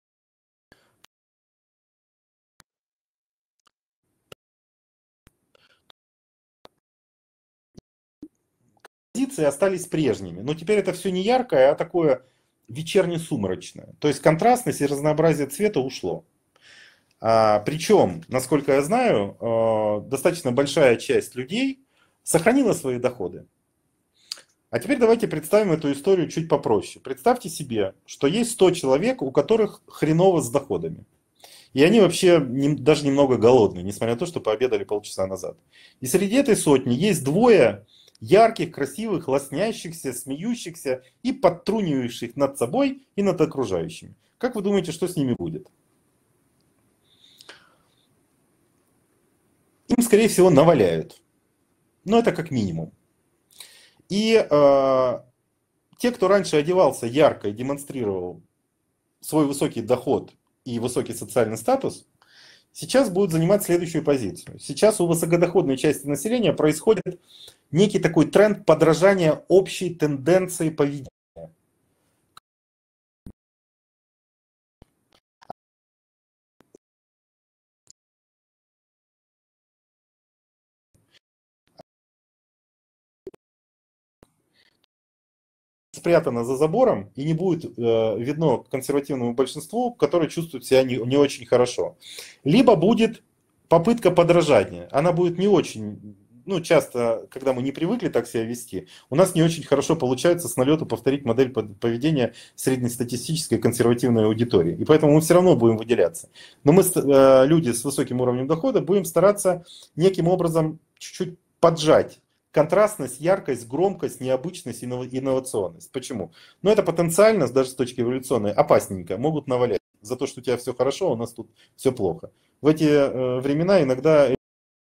позиции остались прежними. Но теперь это все не яркое, а такое вечерне-сумрачное. То есть контрастность и разнообразие цвета ушло. А, причем, насколько я знаю, э, достаточно большая часть людей сохранила свои доходы. А теперь давайте представим эту историю чуть попроще. Представьте себе, что есть сто человек, у которых хреново с доходами. И они вообще не, даже немного голодные, несмотря на то, что пообедали полчаса назад. И среди этой сотни есть двое ярких, красивых, лоснящихся, смеющихся и подтрунивающих над собой и над окружающими. Как вы думаете, что с ними будет? Им, скорее всего, наваляют. Но это как минимум. И э, те, кто раньше одевался ярко и демонстрировал свой высокий доход и высокий социальный статус, сейчас будут занимать следующую позицию. Сейчас у высокодоходной части населения происходит некий такой тренд подражания общей тенденции поведения. Спрятано за забором и не будет э, видно консервативному большинству, которое чувствует себя не, не очень хорошо. Либо будет попытка подражания. Она будет не очень ну, часто, когда мы не привыкли так себя вести, у нас не очень хорошо получается с налету повторить модель поведения среднестатистической консервативной аудитории. И поэтому мы все равно будем выделяться. Но мы, люди с высоким уровнем дохода, будем стараться неким образом чуть-чуть поджать контрастность, яркость, громкость, необычность, инновационность. Почему? Ну, это потенциально, даже с точки эволюционной, опасненько. Могут навалять за то, что у тебя все хорошо, а у нас тут все плохо. В эти э, времена иногда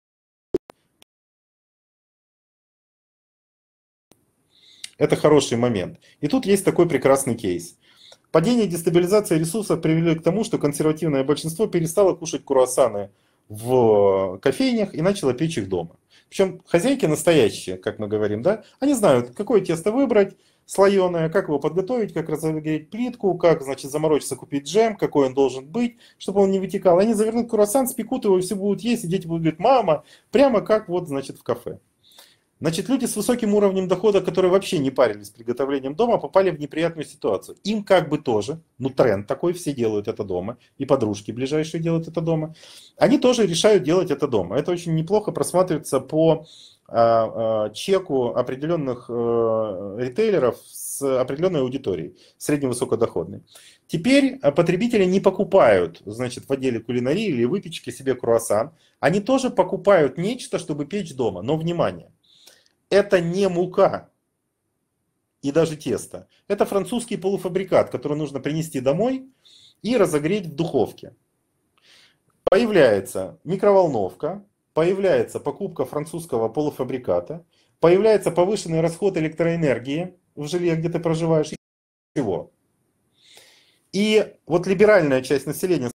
это хороший момент. И тут есть такой прекрасный кейс. Падение и дестабилизация ресурсов привели к тому, что консервативное большинство перестало кушать круассаны в кофейнях и начало печь их дома. Причем хозяйки настоящие, как мы говорим, да, они знают, какое тесто выбрать, слоеное, как его подготовить, как разогреть плитку, как, значит, заморочиться, купить джем, какой он должен быть, чтобы он не вытекал. Они завернут круассан, спекут его, и все будут есть, и дети будут говорить: мама, прямо как вот, значит, в кафе. Значит, люди с высоким уровнем дохода, которые вообще не парились с приготовлением дома, попали в неприятную ситуацию. Им как бы тоже, ну тренд такой, все делают это дома, и подружки ближайшие делают это дома. Они тоже решают делать это дома. Это очень неплохо просматривается по а, а, чеку определенных а, ритейлеров с определенной аудиторией, средне-высокодоходной. Теперь потребители не покупают, значит, в отделе кулинарии или выпечки себе круассан. Они тоже покупают нечто, чтобы печь дома. Но, внимание! Это не мука и даже тесто. Это французский полуфабрикат, который нужно принести домой и разогреть в духовке. Появляется микроволновка, появляется покупка французского полуфабриката, появляется повышенный расход электроэнергии в жилье, где ты проживаешь. Всего. И вот либеральная часть населения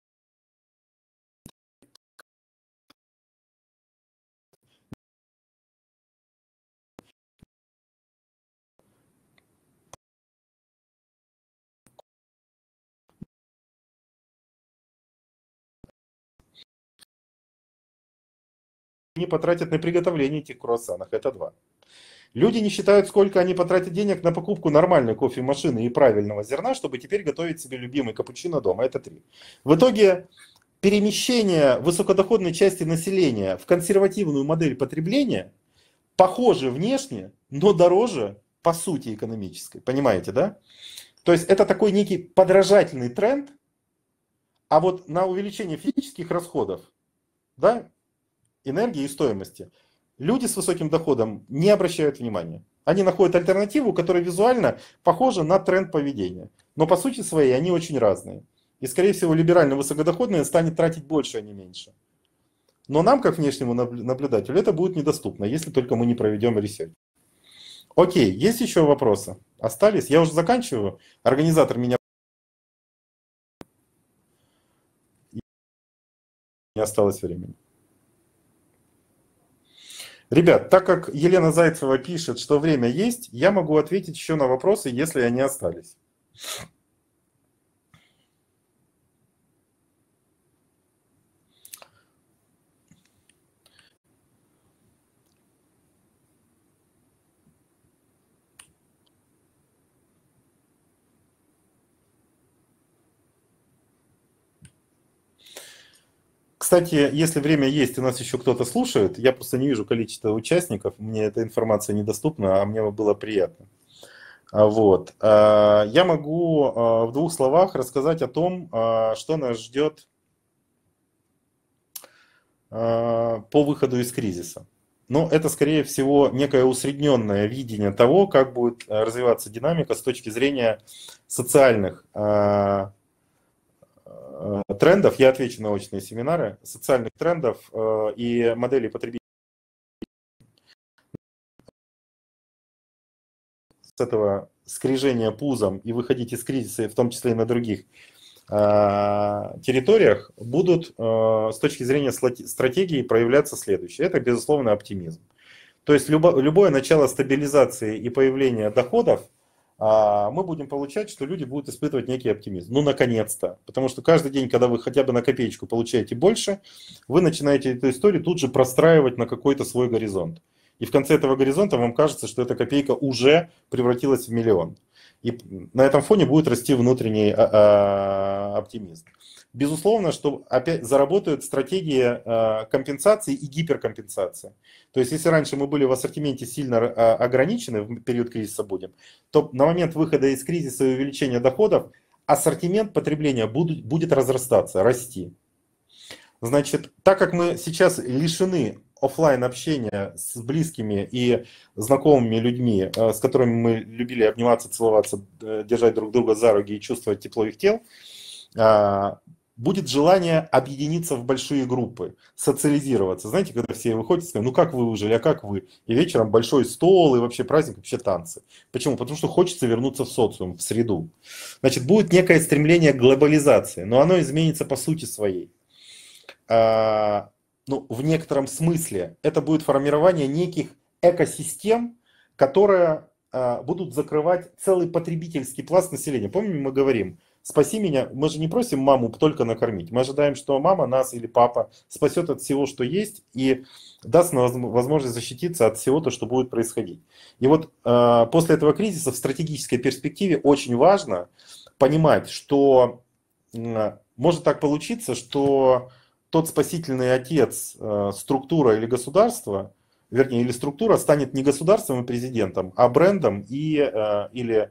не потратят на приготовление этих круассанов. Это два. Люди не считают, сколько они потратят денег на покупку нормальной кофемашины и правильного зерна, чтобы теперь готовить себе любимый капучино дома. Это три. В итоге перемещение высокодоходной части населения в консервативную модель потребления похоже внешне, но дороже по сути экономической. Понимаете, да? То есть это такой некий подражательный тренд, а вот на увеличение физических расходов, да, энергии и стоимости, люди с высоким доходом не обращают внимания. Они находят альтернативу, которая визуально похожа на тренд поведения. Но по сути своей они очень разные. И скорее всего либерально высокодоходные станет тратить больше, а не меньше. Но нам, как внешнему наблюдателю, это будет недоступно, если только мы не проведем ресерч. Окей, есть еще вопросы? Остались? Я уже заканчиваю. Организатор меня... Не осталось времени. Ребят, так как Елена Зайцева пишет, что время есть, я могу ответить еще на вопросы, если они остались. Кстати, если время есть, и нас еще кто-то слушает, я просто не вижу количество участников, мне эта информация недоступна, а мне было приятно. Вот. Я могу в двух словах рассказать о том, что нас ждет по выходу из кризиса. Но это, скорее всего, некое усредненное видение того, как будет развиваться динамика с точки зрения социальных трендов. Я отвечу на очные семинары, социальных трендов и моделей потребителей. С этого скрежения пузом и выходить из кризиса, в том числе и на других территориях, будут с точки зрения стратегии проявляться следующее. Это, безусловно, оптимизм. То есть любое начало стабилизации и появления доходов мы будем получать, что люди будут испытывать некий оптимизм. Ну, наконец-то. Потому что каждый день, когда вы хотя бы на копеечку получаете больше, вы начинаете эту историю тут же простраивать на какой-то свой горизонт. И в конце этого горизонта вам кажется, что эта копейка уже превратилась в миллион. И на этом фоне будет расти внутренний оптимизм. Безусловно, что опять заработают стратегии компенсации и гиперкомпенсации. То есть, если раньше мы были в ассортименте сильно ограничены, в период кризиса будем, то на момент выхода из кризиса и увеличения доходов ассортимент потребления будет, будет разрастаться, расти. Значит, так как мы сейчас лишены офлайн общения с близкими и знакомыми людьми, с которыми мы любили обниматься, целоваться, держать друг друга за руки и чувствовать тепло их тел, будет желание объединиться в большие группы, социализироваться. Знаете, когда все выходят и сказать, ну как вы выжили, а как вы? И вечером большой стол, и вообще праздник, вообще танцы. Почему? Потому что хочется вернуться в социум, в среду. Значит, будет некое стремление к глобализации, но оно изменится по сути своей. А, ну, в некотором смысле это будет формирование неких экосистем, которые а, будут закрывать целый потребительский пласт населения. Помните, мы говорим, спаси меня, мы же не просим маму только накормить, мы ожидаем, что мама нас или папа спасет от всего, что есть, и даст нам возможность защититься от всего, то, что будет происходить. И вот а, после этого кризиса в стратегической перспективе очень важно понимать, что а, может так получиться, что тот спасительный отец, структура или государство, вернее, или структура станет не государством и президентом, а брендом и, или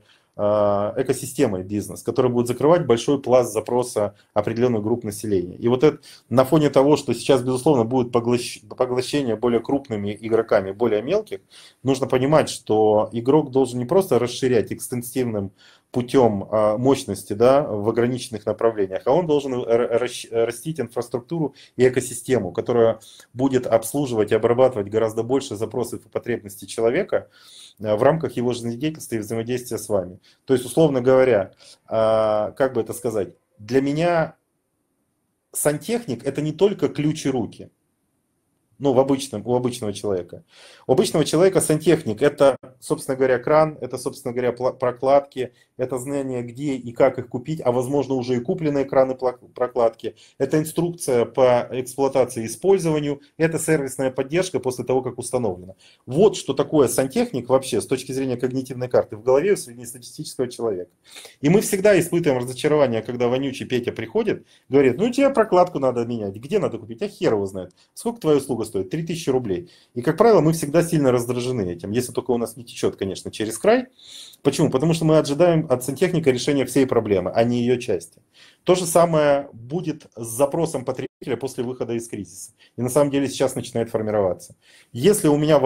экосистемой бизнес, которая будет закрывать большой пласт запроса определенных групп населения. И вот это на фоне того, что сейчас, безусловно, будет поглощение более крупными игроками, более мелких, нужно понимать, что игрок должен не просто расширять экстенсивным путем мощности, да, в ограниченных направлениях, а он должен растить инфраструктуру и экосистему, которая будет обслуживать и обрабатывать гораздо больше запросов и потребностей человека в рамках его жизнедеятельности и взаимодействия с вами. То есть, условно говоря, как бы это сказать, для меня сантехник — это не только ключ и руки. Ну, в обычном, у обычного человека. У обычного человека сантехник — это, собственно говоря, кран, это, собственно говоря, прокладки, это знание, где и как их купить, а возможно уже и купленные краны, прокладки. Это инструкция по эксплуатации и использованию, это сервисная поддержка после того, как установлено. Вот что такое сантехник вообще с точки зрения когнитивной карты в голове у среднестатистического человека. И мы всегда испытываем разочарование, когда вонючий Петя приходит, говорит, ну тебе прокладку надо менять, где надо купить, а хер его знает, сколько твоя услуга стоит, три тысячи рублей. И, как правило, мы всегда сильно раздражены этим, если только у нас не течет, конечно, через край. Почему? Потому что мы ожидаем от сантехника решения всей проблемы, а не ее части. То же самое будет с запросом потребителя после выхода из кризиса. И на самом деле сейчас начинает формироваться. Если у меня,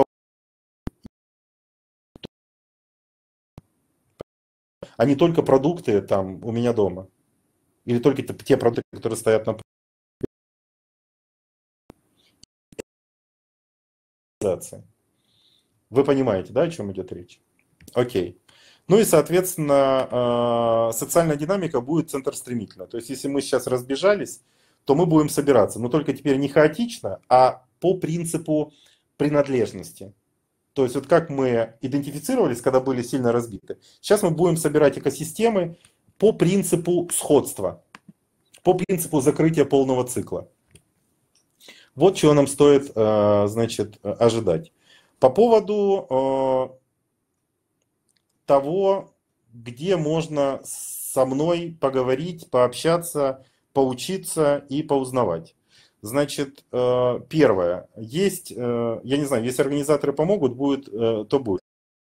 а не только продукты там у меня дома, или только те продукты, которые стоят на реализации. Вы понимаете, да, о чем идет речь? Окей. Ну и, соответственно, социальная динамика будет центростремительна. То есть, если мы сейчас разбежались, то мы будем собираться. Но только теперь не хаотично, а по принципу принадлежности. То есть, вот как мы идентифицировались, когда были сильно разбиты. Сейчас мы будем собирать экосистемы по принципу сходства, по принципу закрытия полного цикла. Вот чего нам стоит, значит, ожидать. По поводу того, где можно со мной поговорить, пообщаться, поучиться и поузнавать. Значит, первое. Есть, я не знаю, если организаторы помогут, будет, то будет.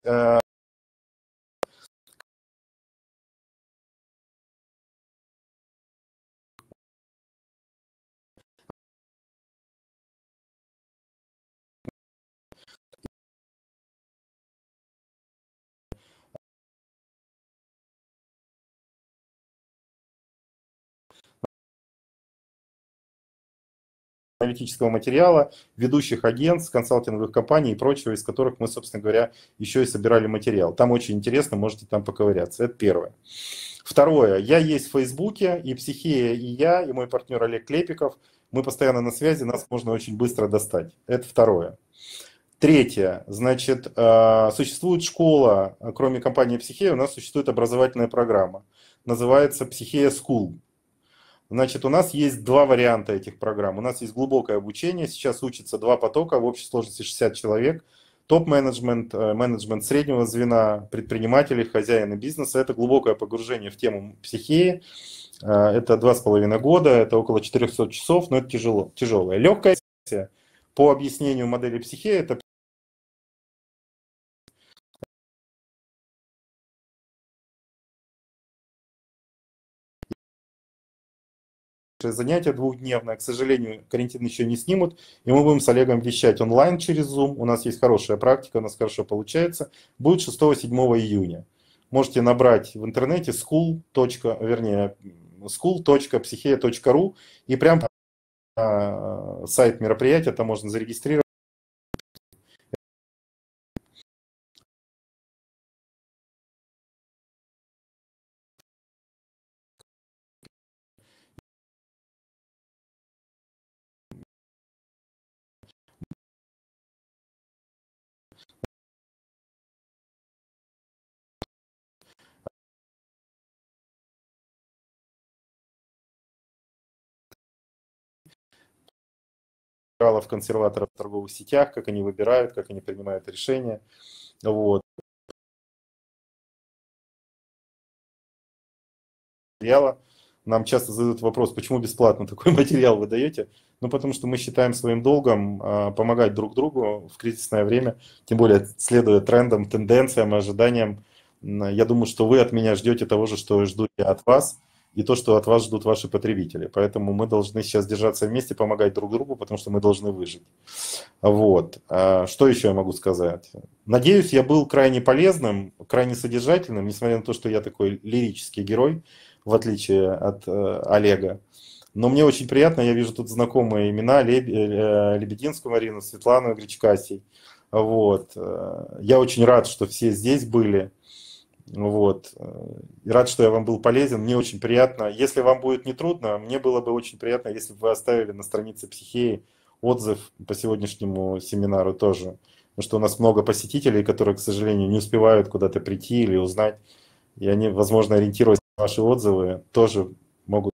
Аналитического материала, ведущих агентств, консалтинговых компаний и прочего, из которых мы, собственно говоря, еще и собирали материал. Там очень интересно, можете там поковыряться. Это первое. Второе. Я есть в Фейсбуке, и Психея, и я, и мой партнер Олег Клепиков. Мы постоянно на связи, нас можно очень быстро достать. Это второе. Третье. Значит, существует школа, кроме компании Психея, у нас существует образовательная программа. Называется Психея School. Значит, у нас есть два варианта этих программ. У нас есть глубокое обучение. Сейчас учатся два потока, в общей сложности шестьдесят человек. топ-менеджмент, менеджмент среднего звена, предприниматели, хозяины бизнеса. Это глубокое погружение в тему психеи. Это два с половиной года, это около четырехсот часов, но это тяжело, тяжелое. Легкая сессия по объяснению модели психеи, это занятие двухдневное. К сожалению, карантин еще не снимут, и мы будем с Олегом вещать онлайн через Zoom. У нас есть хорошая практика, у нас хорошо получается. Будет шестого-седьмого июня. Можете набрать в интернете school. Вернее, school точка психея точка ру и прям сайт мероприятия, там можно зарегистрировать. Консерваторов в торговых сетях, как они выбирают, как они принимают решения. Вот. Нам часто задают вопрос, почему бесплатно такой материал вы даете? Ну, потому что мы считаем своим долгом помогать друг другу в кризисное время, тем более следуя трендам, тенденциям, ожиданиям. Я думаю, что вы от меня ждете того же, что жду я от вас, и то, что от вас ждут ваши потребители. Поэтому мы должны сейчас держаться вместе, помогать друг другу, потому что мы должны выжить. Вот. Что еще я могу сказать? Надеюсь, я был крайне полезным, крайне содержательным, несмотря на то, что я такой лирический герой, в отличие от Олега. Но мне очень приятно, я вижу тут знакомые имена: Лебединскую Марину, Светлану Гречкасей. Вот. Я очень рад, что все здесь были. Вот. И рад, что я вам был полезен. Мне очень приятно. Если вам будет нетрудно, мне было бы очень приятно, если бы вы оставили на странице Психеи отзыв по сегодняшнему семинару тоже. Потому что у нас много посетителей, которые, к сожалению, не успевают куда-то прийти или узнать. И они, возможно, ориентируясь на ваши отзывы, тоже могут